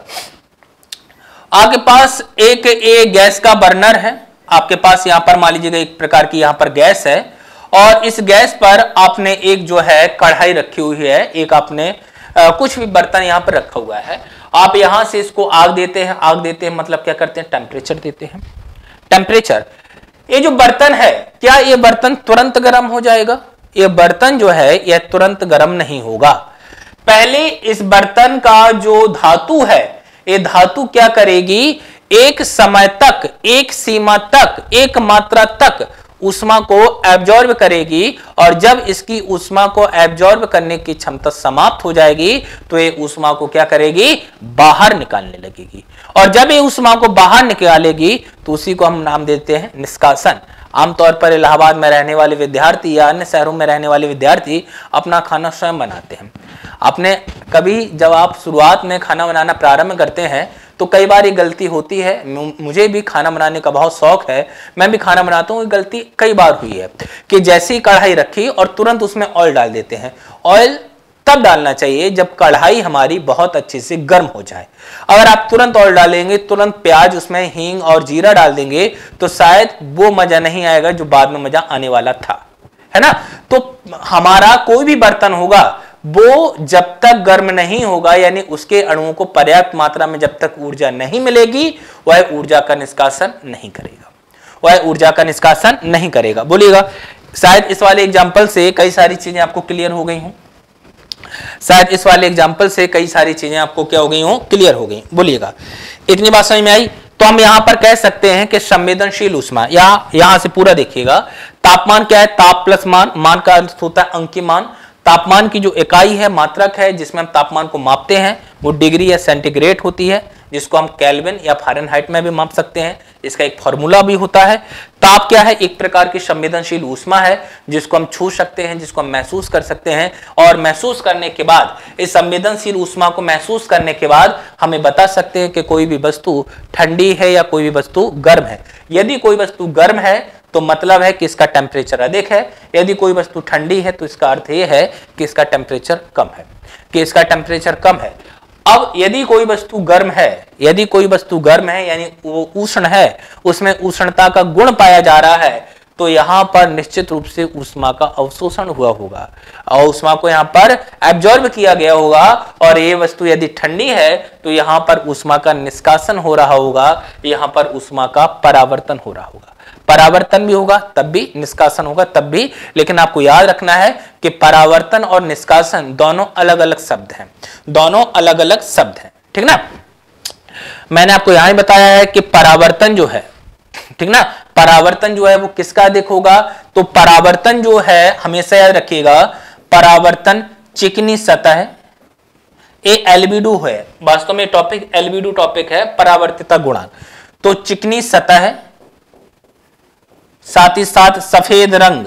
आपके पास एक ये गैस का बर्नर है, आपके पास यहां पर मान लीजिएगा एक प्रकार की यहां पर गैस है, और इस गैस पर आपने एक जो है कढ़ाई रखी हुई है, एक आपने आ, कुछ भी बर्तन यहां पर रखा हुआ है। आप यहां से इसको आग देते हैं, आग देते हैं मतलब क्या करते हैं, टेम्परेचर देते हैं, टेम्परेचर। ये जो बर्तन है, क्या ये बर्तन तुरंत गर्म हो जाएगा? ये बर्तन जो है यह तुरंत गर्म नहीं होगा। पहले इस बर्तन का जो धातु है, ये धातु क्या करेगी, एक समय तक, एक सीमा तक, एक मात्रा तक ऊष्मा को एब्जॉर्ब करेगी, और जब इसकी ऊष्मा को एब्जॉर्ब करने की क्षमता समाप्त हो जाएगी तो ये ऊष्मा को क्या करेगी, बाहर निकालने लगेगी। और जब ये ऊष्मा को बाहर निकालेगी तो उसी को हम नाम देते हैं निष्कासन। आमतौर पर इलाहाबाद में रहने वाले विद्यार्थी या अन्य शहरों में रहने वाले विद्यार्थी अपना खाना स्वयं बनाते हैं। आपने कभी जब आप शुरुआत में खाना बनाना प्रारंभ करते हैं तो कई बार ये गलती होती है, मुझे भी खाना बनाने का बहुत शौक है, मैं भी खाना बनाता हूँ, गलती कई बार हुई है कि जैसे ही कढ़ाई रखी और तुरंत उसमें ऑयल डाल देते हैं। ऑयल तब डालना चाहिए जब कढ़ाई हमारी बहुत अच्छे से गर्म हो जाए। अगर आप तुरंत ऑयल डालेंगे, तुरंत प्याज उसमें हींग और जीरा डाल देंगे तो शायद वो मजा नहीं आएगा जो बाद में मजा आने वाला था, है ना। तो हमारा कोई भी बर्तन होगा वो जब तक गर्म नहीं होगा, यानी उसके अणुओं को पर्याप्त मात्रा में जब तक ऊर्जा नहीं मिलेगी, वह ऊर्जा का निष्कासन नहीं करेगा, वह ऊर्जा का निष्कासन नहीं करेगा। बोलिएगा, शायद इस वाले एग्जाम्पल से कई सारी चीजें आपको क्लियर हो गई हों, शायद इस वाले एग्जाम्पल से कई सारी चीजें आपको क्या हो गई हो, क्लियर हो गई। बोलिएगा, इतनी बात समझ में आई? तो हम यहां पर कह सकते हैं कि संवेदनशील ऊष्मा, या यहां से पूरा देखिएगा, तापमान क्या है, ताप प्लस मान, मान का अर्थ होता है अंकीय मान। तापमान की जो इकाई है, मात्रक है जिसमें हम तापमान को मापते हैं, वो डिग्री या सेंटीग्रेड होती है, जिसको हम केल्विन या फ़ारेनहाइट में भी माप सकते हैं। इसका एक फॉर्मूला भी होता है। ताप क्या है, एक प्रकार की संवेदनशील ऊष्मा है जिसको हम छू सकते हैं, जिसको हम महसूस कर सकते हैं, और महसूस करने के बाद, इस संवेदनशील ऊष्मा को महसूस करने के बाद हमें बता सकते हैं कि कोई भी वस्तु ठंडी है या कोई भी वस्तु गर्म है। यदि कोई वस्तु गर्म है तो मतलब है कि इसका टेम्परेचर अधिक है, यदि कोई वस्तु ठंडी है तो इसका अर्थ यह है कि इसका टेम्परेचर कम है, कि इसका टेम्परेचर कम है। अब यदि कोई वस्तु गर्म है, यदि कोई वस्तु गर्म है यानी वो उष्ण है, उसमें उष्णता का गुण पाया जा रहा है, तो यहां पर निश्चित रूप से ऊष्मा का अवशोषण हुआ होगा और ऊष्मा को यहां पर एब्जॉर्ब किया गया होगा। और ये वस्तु यदि ठंडी है तो यहां पर ऊष्मा का निष्कासन हो रहा होगा, यहां पर ऊष्मा का परावर्तन हो रहा होगा। परावर्तन भी होगा तब भी, निष्कासन होगा तब भी, लेकिन आपको याद रखना है कि परावर्तन और निष्कासन दोनों अलग अलग शब्द हैं, दोनों अलग अलग शब्द हैं, ठीक ना। मैंने आपको यहां बताया है कि परावर्तन जो है, ठीक ना, परावर्तन जो है वो किसका अधिक होगा, तो परावर्तन जो है हमेशा याद रखिएगा, परावर्तन चिकनी सतह, ये एल्बिडो है, वास्तव में टॉपिक एल्बिडो टॉपिक है, परावर्तिता गुणांक। तो चिकनी सतह, साथ ही साथ सफेद रंग,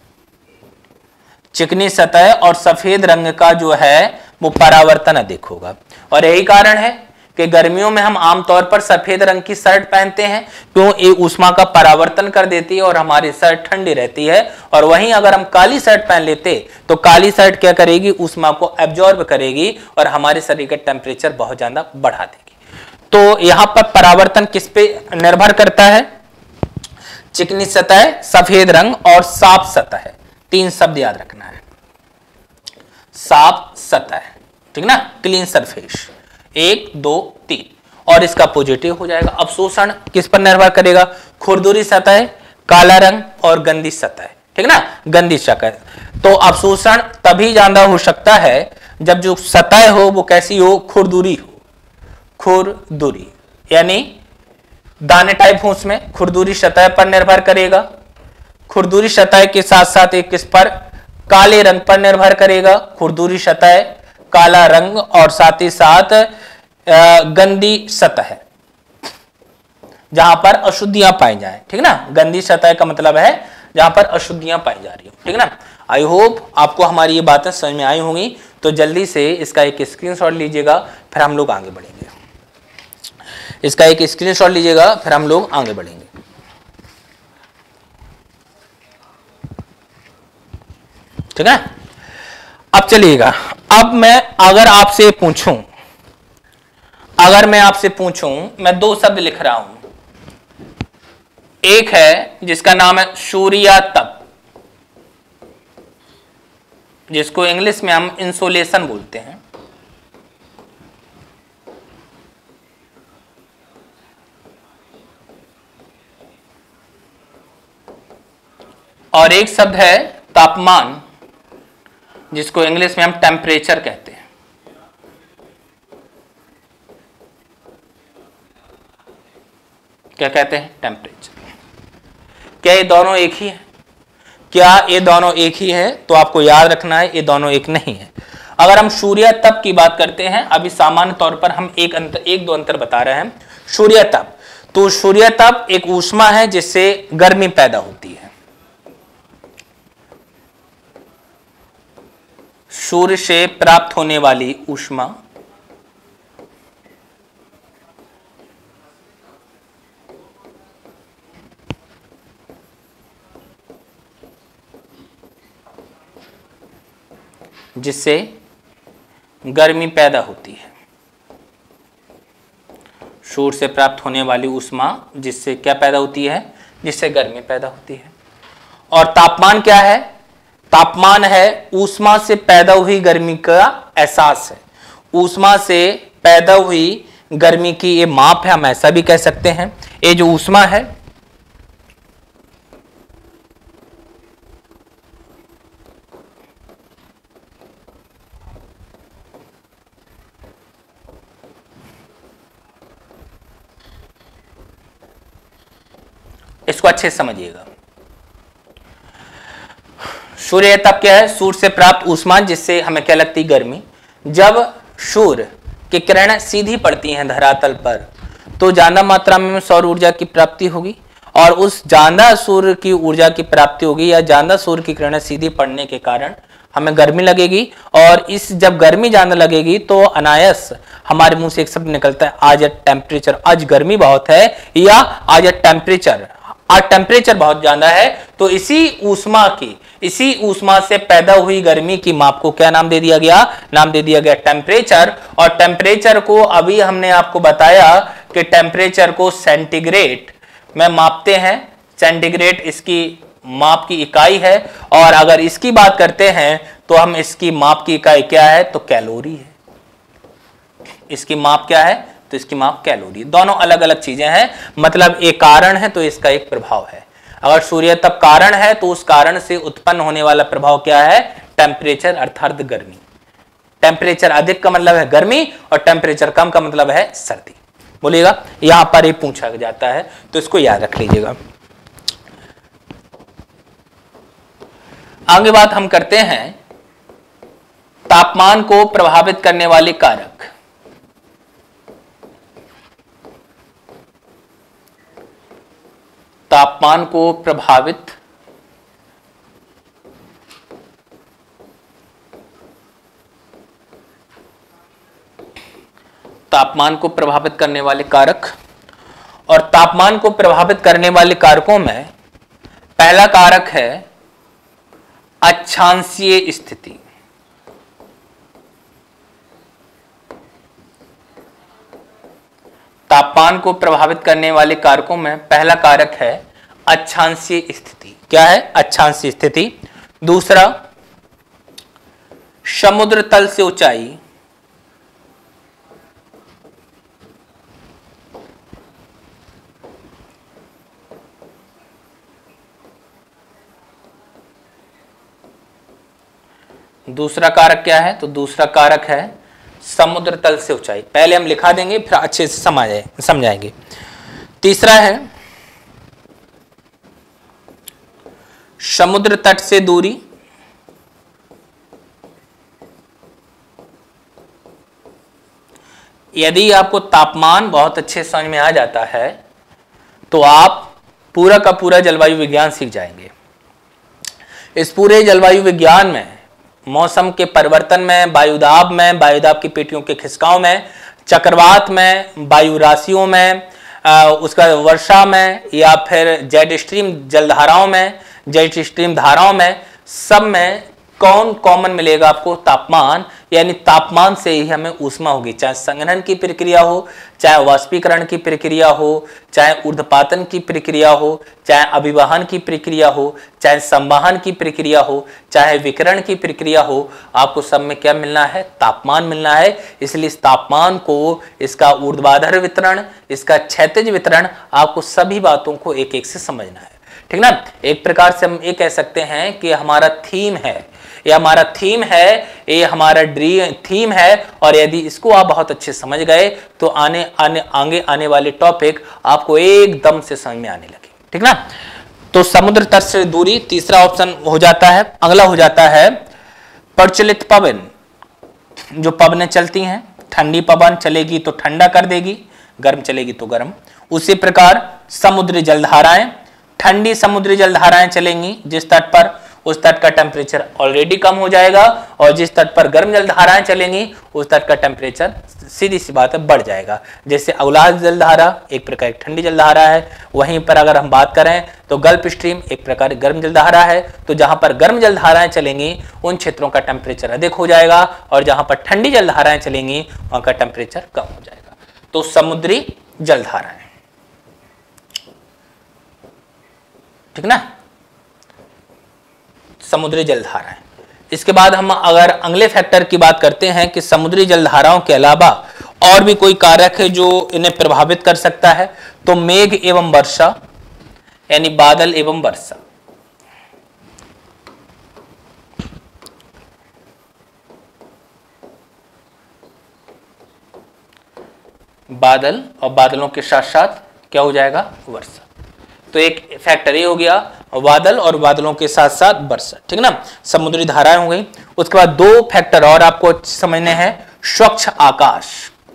चिकनी सतह और सफेद रंग का जो है वो परावर्तन अधिक होगा। और यही कारण है कि गर्मियों में हम आमतौर पर सफेद रंग की शर्ट पहनते हैं, क्यों, ये ऊष्मा का परावर्तन कर देती है और हमारी शर्ट ठंडी रहती है। और वहीं अगर हम काली शर्ट पहन लेते तो काली शर्ट क्या करेगी, ऊष्मा को एब्जॉर्ब करेगी और हमारे शरीर का टेम्परेचर बहुत ज्यादा बढ़ा देगी। तो यहां पर परावर्तन किस पे निर्भर करता है, चिकनी सतह, सफेद रंग और साफ सतह, तीन शब्द याद रखना है। साफ सतह, ठीक ना, क्लीन सरफेस, एक दो तीन, और इसका पॉजिटिव हो जाएगा। अवशोषण किस पर निर्भर करेगा, खुरदुरी सतह, काला रंग और गंदी सतह, ठीक ना, गंदी सतह। तो अवशोषण तभी ज्यादा हो सकता है जब जो सतह हो वो कैसी हो, खुरदुरी हो, खुरदुरी यानी दाने टाइप हो, उसमें खुरदुरी सतह पर निर्भर करेगा। खुरदुरी सतह के साथ साथ एक किस पर, काले रंग पर निर्भर करेगा। खुरदुरी सतह, काला रंग और साथ ही साथ गंदी सतह, जहां पर अशुद्धियां पाई जाए, ठीक ना। गंदी सतह का मतलब है जहां पर अशुद्धियां पाई जा रही हो, ठीक ना। आई होप आपको हमारी ये बातें समझ में आई होंगी। तो जल्दी से इसका एक स्क्रीनशॉट लीजिएगा, फिर हम लोग आगे बढ़ेंगे। इसका एक स्क्रीनशॉट लीजिएगा, फिर हम लोग आगे बढ़ेंगे। ठीक है, अब चलिएगा, अब मैं अगर आपसे पूछूं, अगर मैं आपसे पूछूं, मैं दो शब्द लिख रहा हूं, एक है जिसका नाम है सूर्यातप, जिसको इंग्लिश में हम इंसोलेशन बोलते हैं, और एक शब्द है तापमान, जिसको इंग्लिश में हम टेम्परेचर कहते हैं। क्या कहते हैं, टेम्परेचर। क्या ये दोनों एक ही है? क्या ये दोनों एक ही है? तो आपको याद रखना है ये दोनों एक नहीं है। अगर हम सूर्य तप की बात करते हैं, अभी सामान्य तौर पर हम एक अंतर एक दो अंतर बता रहे हैं। सूर्य तप, तो सूर्य तप एक ऊष्मा है जिससे गर्मी पैदा होती है। सूर्य से प्राप्त होने वाली ऊष्मा जिससे गर्मी पैदा होती है। सूर्य से प्राप्त होने वाली ऊष्मा जिससे क्या पैदा होती है? जिससे गर्मी पैदा होती है। और तापमान क्या है? तापमान है ऊष्मा से पैदा हुई गर्मी का एहसास है। ऊष्मा से पैदा हुई गर्मी की ये माप है, हम ऐसा भी कह सकते हैं। ये जो ऊष्मा है इसको अच्छे से समझिएगा। सूर्य तप क्या है? सूर्य से प्राप्त ऊष्मा जिससे हमें क्या लगती है? गर्मी। जब सूर्य की किरणें सीधी पड़ती हैं धरातल पर तो ज्यादा मात्रा में सौर ऊर्जा की प्राप्ति होगी, और उस ज्यादा सूर्य की ऊर्जा की प्राप्ति होगी या ज्यादा सूर्य की किरणें सीधी पड़ने के कारण हमें गर्मी लगेगी। और इस जब गर्मी ज्यादा लगेगी तो अनायास हमारे मुंह से एक शब्द निकलता है, आज टेम्परेचर, आज गर्मी बहुत है, या आज टेम्परेचर, आज टेम्परेचर बहुत ज्यादा है। तो इसी ऊष्मा की इसी ऊष्मा से पैदा हुई गर्मी की माप को क्या नाम दे दिया गया? नाम दे दिया गया टेम्परेचर। और टेम्परेचर को अभी हमने आपको बताया कि टेम्परेचर को सेंटीग्रेड में मापते हैं। सेंटीग्रेड इसकी माप की इकाई है। और अगर इसकी बात करते हैं तो हम इसकी माप की इकाई क्या है? तो कैलोरी है। इसकी माप क्या है? तो इसकी माप कैलोरी। दोनों अलग अलग चीजें हैं, मतलब एक कारण है तो इसका एक प्रभाव है। अगर सूर्य तप कारण है तो उस कारण से उत्पन्न होने वाला प्रभाव क्या है? टेम्परेचर अर्थात गर्मी। टेम्परेचर अधिक का मतलब है गर्मी और टेम्परेचर कम का मतलब है सर्दी। बोलिएगा, यहां पर ही पूछा जाता है तो इसको याद रख लीजिएगा। आगे बात हम करते हैं तापमान को प्रभावित करने वाले कारक। तापमान को प्रभावित तापमान को प्रभावित करने वाले कारक। और तापमान को प्रभावित करने वाले कारकों में पहला कारक है अक्षांशीय स्थिति। तापमान को प्रभावित करने वाले कारकों में पहला कारक है अक्षांशीय स्थिति। क्या है? अक्षांशीय स्थिति। दूसरा, समुद्र तल से ऊंचाई। दूसरा कारक क्या है? तो दूसरा कारक है समुद्र तल से ऊंचाई। पहले हम लिखा देंगे फिर अच्छे से समझाए समझाएंगे। तीसरा है समुद्र तट से दूरी। यदि आपको तापमान बहुत अच्छे समझ में आ जाता है तो आप पूरा का पूरा जलवायु विज्ञान सीख जाएंगे। इस पूरे जलवायु विज्ञान में मौसम के परिवर्तन में, वायुदाब में, वायुदाब की पेटियों के खिसकाव में, चक्रवात में, वायु राशियों में, आ, उसका वर्षा में, या फिर जेट स्ट्रीम जलधाराओं में, जेट स्ट्रीम धाराओं में, सब में कौन कॉमन मिलेगा आपको? तापमान। यानी तापमान से ही हमें ऊष्मा होगी, चाहे संघनन की प्रक्रिया हो, चाहे वाष्पीकरण की प्रक्रिया हो, चाहे ऊर्ध्वपातन की प्रक्रिया हो, चाहे अभिवहन की प्रक्रिया हो, चाहे संवहन की प्रक्रिया हो, चाहे विकिरण की प्रक्रिया हो, आपको सब में क्या मिलना है? तापमान मिलना है। इसलिए इस तापमान को, इसका ऊर्ध्वाधर वितरण, इसका क्षैतिज वितरण, आपको सभी बातों को एक एक से समझना है। ठीक ना? एक प्रकार से हम ये कह सकते हैं कि हमारा थीम है, ये हमारा थीम है, ये हमारा ड्रीम थीम है। और यदि इसको आप बहुत अच्छे समझ गए तो आने आने आगे आने वाले टॉपिक आपको एकदम से समझ में आने लगे। ठीक ना? तो समुद्र तट से दूरी तीसरा ऑप्शन हो जाता है। अगला हो जाता है प्रचलित पवन। जो पवनें चलती हैं, ठंडी पवन चलेगी तो ठंडा कर देगी, गर्म चलेगी तो गर्म। उसी प्रकार समुद्री जलधाराएं, ठंडी समुद्री जलधाराएं चलेंगी जिस तट पर, उस तट का टेम्परेचर ऑलरेडी कम हो जाएगा, और जिस तट पर गर्म जलधाराएं चलेंगी उस तट का टेम्परेचर सीधी सी बात है बढ़ जाएगा। जैसे अवलाह जलधारा एक प्रकार की ठंडी जलधारा है, वहीं पर अगर हम बात करें तो गल्फ स्ट्रीम एक प्रकार की गर्म जलधारा है। तो जहां पर गर्म जलधाराएं चलेंगी उन क्षेत्रों का टेम्परेचर अधिक हो जाएगा, और जहां पर ठंडी जलधाराएं चलेंगी वहां का टेम्परेचर कम हो जाएगा। तो समुद्री जलधाराएं, ठीक ना, समुद्री जलधाराएं। इसके बाद हम अगर अगले फैक्टर की बात करते हैं कि समुद्री जलधाराओं के अलावा और भी कोई कारक है जो इन्हें प्रभावित कर सकता है, तो मेघ एवं वर्षा, यानी बादल एवं वर्षा। बादल और बादलों के साथ साथ क्या हो जाएगा, वर्षा। तो एक फैक्टर ये हो गया, बादल और बादलों के साथ साथ वर्षा, ठीक ना, समुद्री धाराएं हो गई। उसके बाद दो फैक्टर और आपको समझने हैं, स्वच्छ आकाश,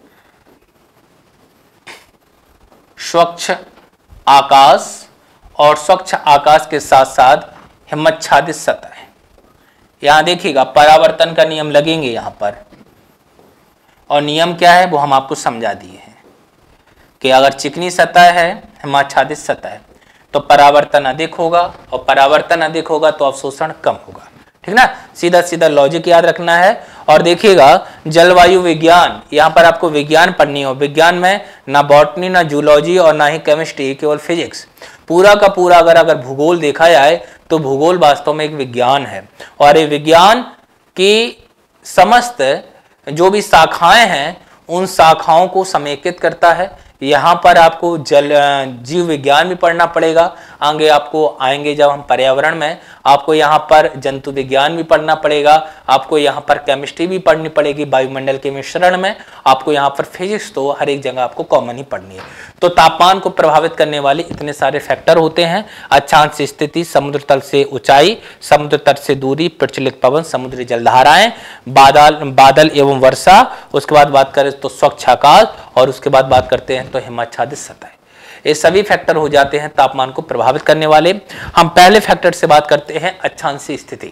स्वच्छ आकाश और स्वच्छ आकाश के साथ साथ हिमच्छादित सतह। यहां देखिएगा परावर्तन का नियम लगेंगे यहां पर, और नियम क्या है वो हम आपको समझा दिए हैं कि अगर चिकनी सतह है, हिमाच्छादित सतह है, तो परावर्तन अधिक होगा, और परावर्तन अधिक होगा तो अवशोषण कम होगा, ठीक ना। सीधा सीधा लॉजिक याद रखना है। और देखिएगा जलवायु विज्ञान, यहाँ पर आपको विज्ञान पढ़नी हो, विज्ञान में ना बॉटनी, ना जूलॉजी और ना ही केमिस्ट्री, केवल फिजिक्स। पूरा का पूरा अगर अगर भूगोल देखा जाए तो भूगोल वास्तव में एक विज्ञान है, और ये विज्ञान की समस्त जो भी शाखाएं हैं उन शाखाओं को समेकित करता है। यहाँ पर आपको जल जीव विज्ञान भी पढ़ना पड़ेगा, आगे आपको आएंगे जब हम पर्यावरण में, आपको यहाँ पर जंतु विज्ञान भी पढ़ना पड़ेगा, आपको यहाँ पर केमिस्ट्री भी पढ़नी पड़ेगी वायुमंडल के मिश्रण में, आपको यहाँ पर फिजिक्स, तो हर एक जगह आपको कॉमन ही पढ़नी है। तो तापमान को प्रभावित करने वाले इतने सारे फैक्टर होते हैं, अक्षांश स्थिति, समुद्र तल से ऊंचाई, समुद्र तट से दूरी, प्रचलित पवन, समुद्री जलधाराएं, बादल बादल एवं वर्षा, उसके बाद बात करें तो स्वच्छ आकाश, और उसके बाद बात करते हैं तो हिमाच्छादित सतह। ये सभी फैक्टर हो जाते हैं तापमान को प्रभावित करने वाले। हम पहले फैक्टर से बात करते हैं, अक्षांशीय स्थिति।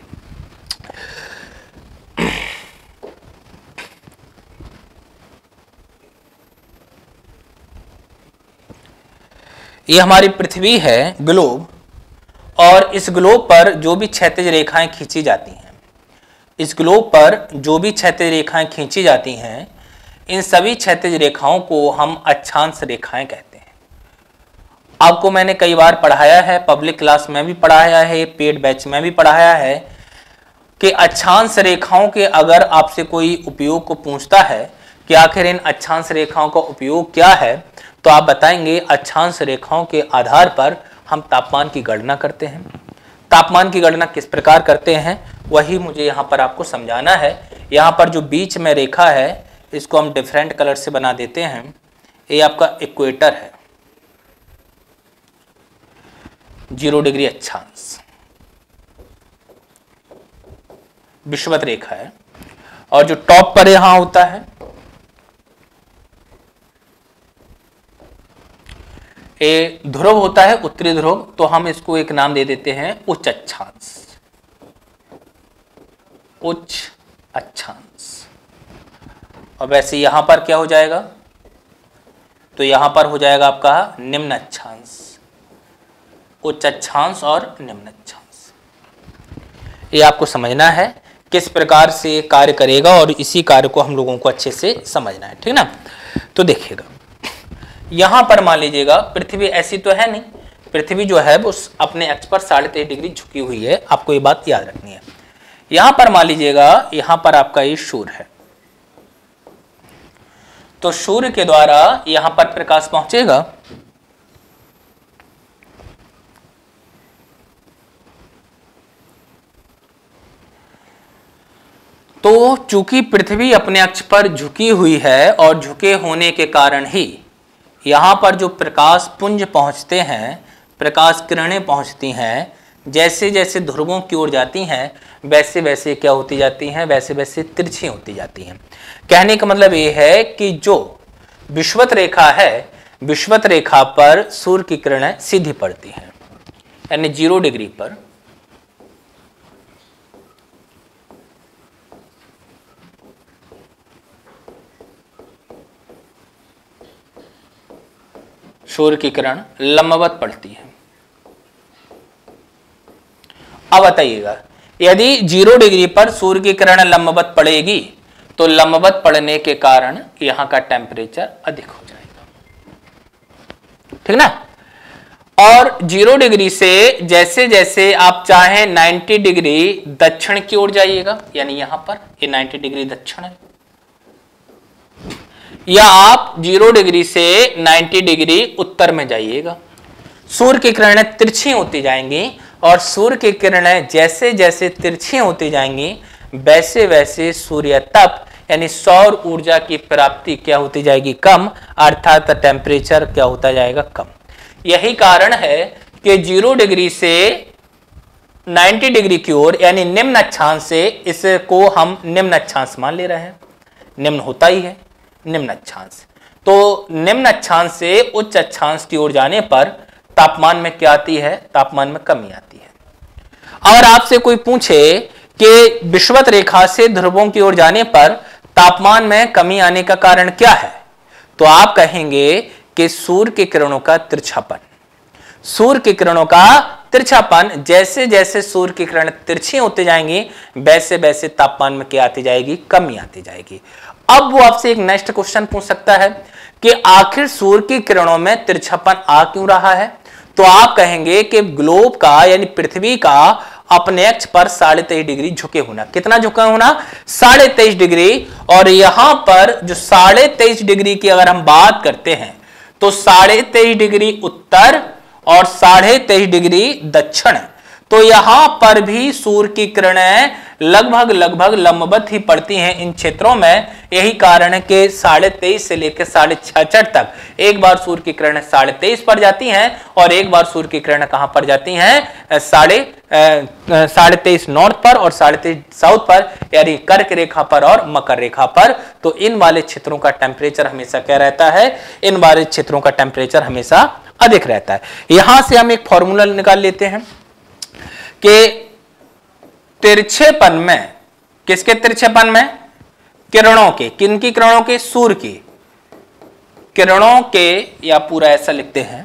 ये हमारी पृथ्वी है, ग्लोब, और इस ग्लोब पर जो भी क्षैतिज रेखाएं खींची जाती हैं, इस ग्लोब पर जो भी क्षैतिज रेखाएं खींची जाती हैं, इन सभी क्षैतिज रेखाओं को हम अक्षांश रेखाएं कहते हैं। आपको मैंने कई बार पढ़ाया है, पब्लिक क्लास में भी पढ़ाया है, पेड बैच में भी पढ़ाया है कि अक्षांश रेखाओं के अगर आपसे कोई उपयोग को पूछता है कि आखिर इन अक्षांश रेखाओं का उपयोग क्या है, तो आप बताएंगे अक्षांश रेखाओं के आधार पर हम तापमान की गणना करते हैं। तापमान की गणना किस प्रकार करते हैं वही मुझे यहाँ पर आपको समझाना है। यहाँ पर जो बीच में रेखा है इसको हम डिफरेंट कलर से बना देते हैं। ये आपका इक्वेटर है, जीरो डिग्री अक्षांश, विषुवत रेखा है, और जो टॉप पर यहां होता है ये ध्रुव होता है, उत्तरी ध्रुव, तो हम इसको एक नाम दे देते हैं उच्च अक्षांश, उच्च अक्षांश। और वैसे यहां पर क्या हो जाएगा, तो यहां पर हो जाएगा आपका निम्न अक्षांश, उच्च अक्षांश और निम्न अक्षांश। ये आपको समझना है किस प्रकार से कार्य करेगा, और इसी कार्य को हम लोगों को अच्छे से समझना है, ठीक ना। तो देखिएगा यहां पर मान लीजिएगा पृथ्वी ऐसी तो है नहीं, पृथ्वी जो है वो अपने अक्ष पर साढ़े तेईस डिग्री झुकी हुई है, आपको ये बात याद रखनी है। यहां पर मान लीजिएगा यहां पर आपका ये सूर्य है, तो सूर्य के द्वारा यहां पर प्रकाश पहुंचेगा, तो चूंकि पृथ्वी अपने अक्ष पर झुकी हुई है और झुके होने के कारण ही यहां पर जो प्रकाश पुंज पहुंचते हैं प्रकाश किरणें पहुंचती हैं, जैसे जैसे ध्रुवों की ओर जाती हैं वैसे वैसे क्या होती जाती हैं, वैसे वैसे तिरछी होती जाती हैं। कहने का मतलब ये है कि जो विषुवत रेखा है, विषुवत रेखा पर सूर्य की किरणें सीधी पड़ती हैं, यानी जीरो डिग्री पर सूर्य की किरण लंबवत पड़ती है। अब बताइएगा, यदि जीरो डिग्री पर सूर्य की किरण लंबवत पड़ेगी तो लंबवत पड़ने के कारण यहां का टेम्परेचर अधिक हो जाएगा, ठीक ना। और जीरो डिग्री से जैसे जैसे आप चाहें नब्बे डिग्री दक्षिण की ओर जाइएगा, यानी यहां पर ये नब्बे डिग्री दक्षिण है, या आप जीरो डिग्री से नब्बे डिग्री उत्तर में जाइएगा, सूर्य की किरणें तिरछी होती जाएंगी और सूर्य की किरणें जैसे जैसे तिरछी होती जाएंगी वैसे वैसे सूर्य तप यानी सौर ऊर्जा की प्राप्ति क्या होती जाएगी, कम, अर्थात टेम्परेचर क्या होता जाएगा, कम। यही कारण है कि जीरो डिग्री से नब्बे डिग्री की ओर यानी निम्न अक्षांश से इसको हम निम्न अक्षांश मान ले रहे हैं, निम्न होता ही है निम्न अक्षांश। तो निम्न अक्षांश से उच्च अक्षांश की ओर जाने पर तापमान में क्या आती है, तापमान में कमी आती है। अगर आपसे कोई पूछे कि विषुवत रेखा से ध्रुवों की ओर जाने पर तापमान में कमी आने का कारण क्या है, तो आप कहेंगे कि सूर्य की किरणों का तिरछापन। सूर्य की किरणों का तिरछापन, जैसे जैसे सूर्य की किरण तिरछी होती जाएंगी वैसे वैसे तापमान में क्या आती जाएगी, कमी आती जाएगी। अब वो आपसे एक नेक्स्ट क्वेश्चन पूछ सकता है कि आखिर सूर्य की किरणों में तिरछापन आ क्यों रहा है, तो आप कहेंगे कि ग्लोब का यानी पृथ्वी का अपने अक्ष पर साढ़े तेईस डिग्री झुके होना। कितना झुका होना, साढ़े तेईस डिग्री। और यहां पर जो साढ़े तेईस डिग्री की अगर हम बात करते हैं तो साढ़े तेईस डिग्री उत्तर और साढ़े तेईस डिग्री दक्षिण, तो यहां पर भी सूर्य की किरणें लगभग लगभग लंबवत ही पड़ती हैं इन क्षेत्रों में। यही कारण है कि साढ़े तेईस से लेकर साढ़े छाछठ तक एक बार सूर्य की किरणें साढ़े तेईस पर जाती हैं और एक बार सूर्य की किरणें कहां पर जाती हैं, साढ़े साढ़े तेईस नॉर्थ पर और साढ़े तेईस साउथ पर, यानी कर्क रेखा पर और मकर रेखा पर। तो इन वाले क्षेत्रों का टेम्परेचर हमेशा क्या रहता है, इन वाले क्षेत्रों का टेम्परेचर हमेशा अधिक रहता है। यहां से हम एक फॉर्मूला निकाल लेते हैं कि तिरछेपन में, किसके तिरछेपन में, किरणों के, किनकी किरणों के, सूर्य की किरणों के, या पूरा ऐसा लिखते हैं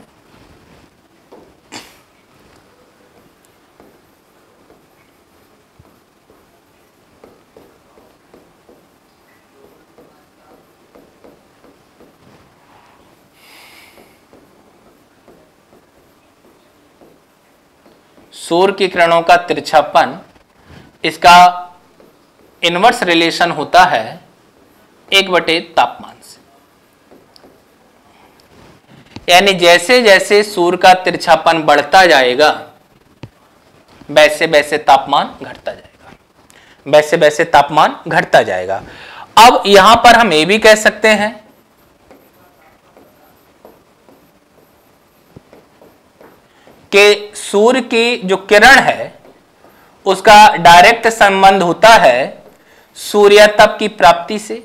सूर्य की किरणों का तिरछापन, इसका इनवर्स रिलेशन होता है एक बटे तापमान से, यानी जैसे जैसे सूर्य का तिरछापन बढ़ता जाएगा वैसे वैसे तापमान घटता जाएगा, वैसे वैसे तापमान घटता जाएगा। अब यहां पर हम ये भी कह सकते हैं कि सूर्य की जो किरण है उसका डायरेक्ट संबंध होता है सूर्य तप की प्राप्ति से,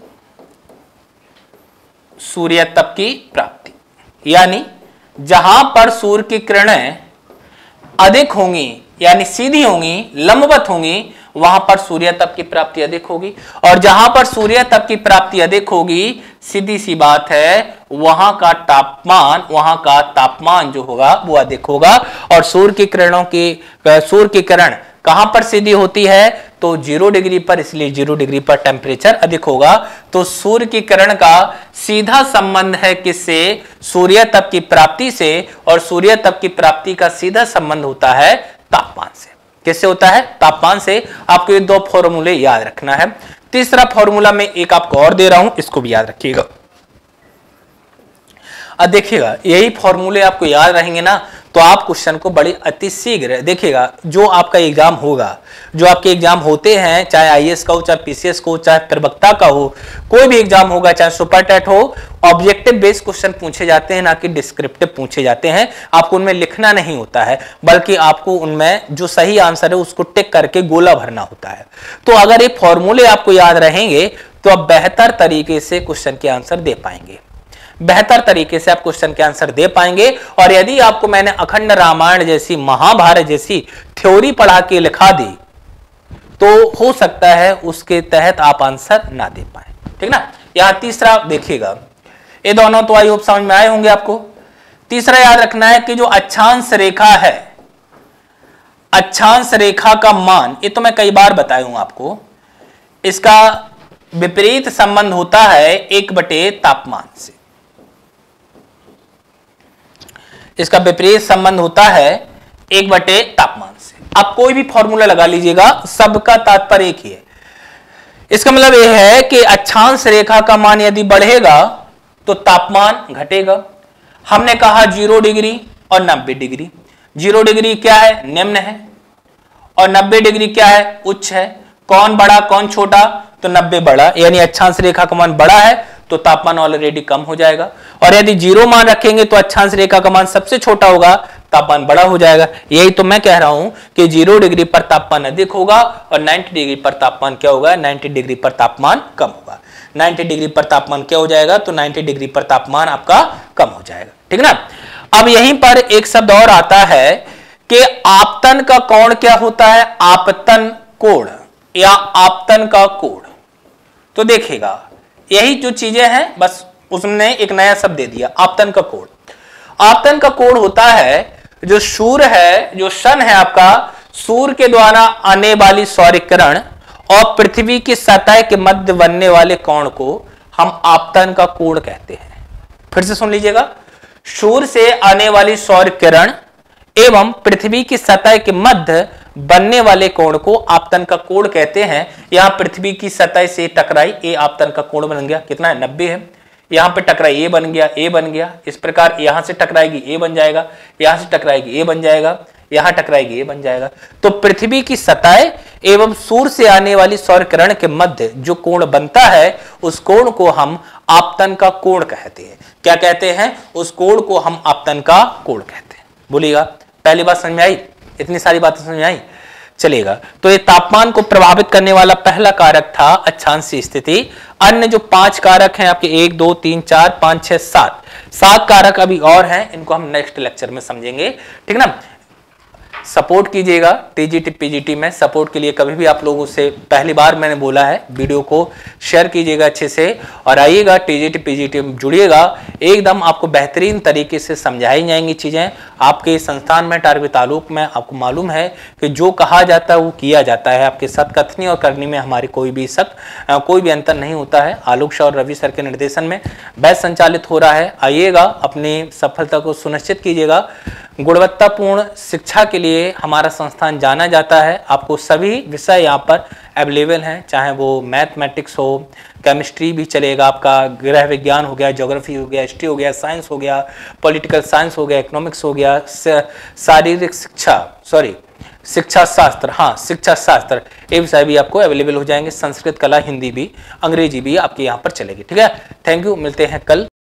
सूर्य तप की प्राप्ति, यानी जहां पर सूर्य की किरणें अधिक होंगी यानी सीधी होंगी, लंबवत होंगी, वहां पर सूर्य तप की प्राप्ति अधिक होगी। और जहां पर सूर्य तप की प्राप्ति अधिक होगी, सीधी सी बात है वहां का तापमान, वहां का तापमान जो होगा वो अधिक होगा। और सूर्य की किरणों की सूर्य की किरण कहां पर सीधी होती है, तो जीरो डिग्री पर, इसलिए जीरो डिग्री पर टेम्परेचर अधिक होगा। तो सूर्य की किरण का सीधा संबंध है किससे, सूर्य तप की प्राप्ति से, और सूर्य तप की प्राप्ति का सीधा संबंध होता है तापमान से। किससे होता है, तापमान से। आपको ये दो फॉर्मूले याद रखना है। तीसरा फॉर्मूला में एक आपको और दे रहा हूं, इसको भी याद रखिएगा। अब देखिएगा, यही फॉर्मूले आपको याद रहेंगे ना तो आप क्वेश्चन को बड़ी अति शीघ्र देखिएगा। जो आपका एग्जाम होगा, जो आपके एग्जाम होते हैं, चाहे आईएएस का हो, चाहे पीसीएस का हो, चाहे प्रवक्ता का हो, कोई भी एग्जाम होगा, चाहे सुपर टेट हो, ऑब्जेक्टिव बेस्ड क्वेश्चन पूछे जाते हैं, ना कि डिस्क्रिप्टिव पूछे जाते हैं। आपको उनमें लिखना नहीं होता है, बल्कि आपको उनमें जो सही आंसर है उसको टिक करके गोला भरना होता है। तो अगर ये फॉर्मूले आपको याद रहेंगे तो आप बेहतर तरीके से क्वेश्चन के आंसर दे पाएंगे, बेहतर तरीके से आप क्वेश्चन के आंसर दे पाएंगे। और यदि आपको मैंने अखंड रामायण जैसी, महाभारत जैसी थ्योरी पढ़ा के लिखा दी तो हो सकता है उसके तहत आप आंसर ना दे पाए, ठीक ना। यहां तीसरा देखिएगा, ये दोनों तो आई होप समझ में आए होंगे आपको। तीसरा याद रखना है कि जो अक्षांश रेखा है, अक्षांश रेखा का मान, ये तो मैं कई बार बताया हूं आपको, इसका विपरीत संबंध होता है एक बटे तापमान से। इसका विपरीत संबंध होता है एक बटे तापमान से। आप कोई भी फॉर्मूला लगा लीजिएगा, सबका तात्पर्य एक ही है। इसका मतलब यह है कि अक्षांश रेखा का मान यदि बढ़ेगा तो तापमान घटेगा। हमने कहा जीरो डिग्री और नब्बे डिग्री। जीरो डिग्री क्या है? निम्न है, और नब्बे डिग्री क्या है? उच्च है। कौन बड़ा कौन छोटा? तो नब्बे बड़ा, यानी अक्षांश रेखा का मान बड़ा है तो तापमान ऑलरेडी कम हो जाएगा। और यदि जीरो मान रखेंगे तो अक्षांश रेखा का मान सबसे छोटा होगा, तापमान बड़ा हो जाएगा। यही तो मैं कह रहा हूं कि जीरो डिग्री पर तापमान अधिक होगा और नब्बे डिग्री पर तापमान क्या होगा? नब्बे डिग्री पर तापमान कम होगा। नब्बे डिग्री पर तापमान क्या हो जाएगा? तो नब्बे डिग्री पर तापमान आपका कम हो जाएगा, ठीक ना। अब यहीं पर एक शब्द और आता है कि आपतन का कोण क्या होता है? आपतन कोण या आपतन का कोण। तो देखिएगा, यही जो चीजें हैं बस उसने एक नया शब्द दे दिया, आपतन का कोण। आपतन का कोण होता है जो सूर्य है, जो सन है आपका, सूर्य के द्वारा आने वाली सौर किरण और पृथ्वी की सतह के मध्य बनने वाले कोण को हम आपतन का कोण कहते हैं। फिर से सुन लीजिएगा, सूर्य से आने वाली सौर किरण एवं पृथ्वी की सतह के मध्य बनने वाले कोण को आपतन का कोण कहते हैं। यहां पृथ्वी की सतह से टकराई, ए आपतन का कोण बन गया, कितना है? नब्बे है। यहां पे टकराई, ए बन गया, ए बन गया। इस प्रकार यहां से टकराएगी, ए बन जाएगा, यहां से टकराएगी, ए बन जाएगा, यहां टकराएगी, ए बन जाएगा। तो पृथ्वी की सतह एवं सूर्य से आने वाली सौर किरण के मध्य जो कोण बनता है, उस कोण को हम आपतन का कोण कहते हैं। क्या कहते हैं? उस कोण को हम आपतन का कोण कहते हैं। बोलिएगा, पहली बात समझ में आई? इतनी सारी बातें समझ में आई? चलेगा। तो ये तापमान को प्रभावित करने वाला पहला कारक था अक्षांशीय स्थिति। अन्य जो पांच कारक हैं आपके, एक दो तीन चार पांच छह सात, सात कारक अभी और हैं, इनको हम नेक्स्ट लेक्चर में समझेंगे, ठीक ना। सपोर्ट कीजिएगा टीजीटी पीजीटी में। सपोर्ट के लिए कभी भी आप लोगों से, पहली बार मैंने बोला है, वीडियो को शेयर कीजिएगा अच्छे से और आइएगा टीजीटी पीजीटी में जुड़िएगा। एकदम आपको बेहतरीन तरीके से समझाई जाएंगी चीजें। आपके संस्थान में टारगेट ताल्लुक में आपको मालूम है कि जो कहा जाता है वो किया जाता है। आपके साथ कथनी और करनी में हमारी कोई भी शक, कोई भी अंतर नहीं होता है। आलोक शाह और रवि सर के निर्देशन में बैच संचालित हो रहा है। आइएगा, अपनी सफलता को सुनिश्चित कीजिएगा। गुणवत्तापूर्ण शिक्षा के लिए हमारा संस्थान जाना जाता है। आपको सभी विषय यहाँ पर अवेलेबल हैं, चाहे वो मैथमेटिक्स हो, केमिस्ट्री भी चलेगा, आपका गृह विज्ञान हो गया, ज्योग्राफी हो गया, हिस्ट्री हो गया, साइंस हो गया, पॉलिटिकल साइंस हो गया, इकोनॉमिक्स हो गया, शारीरिक शिक्षा, सॉरी शिक्षा शास्त्र, हाँ शिक्षा शास्त्र, ये विषय भी आपको अवेलेबल हो जाएंगे। संस्कृत, कला, हिंदी भी, अंग्रेजी भी आपके यहाँ पर चलेगी, ठीक है। थैंक यू, मिलते हैं कल।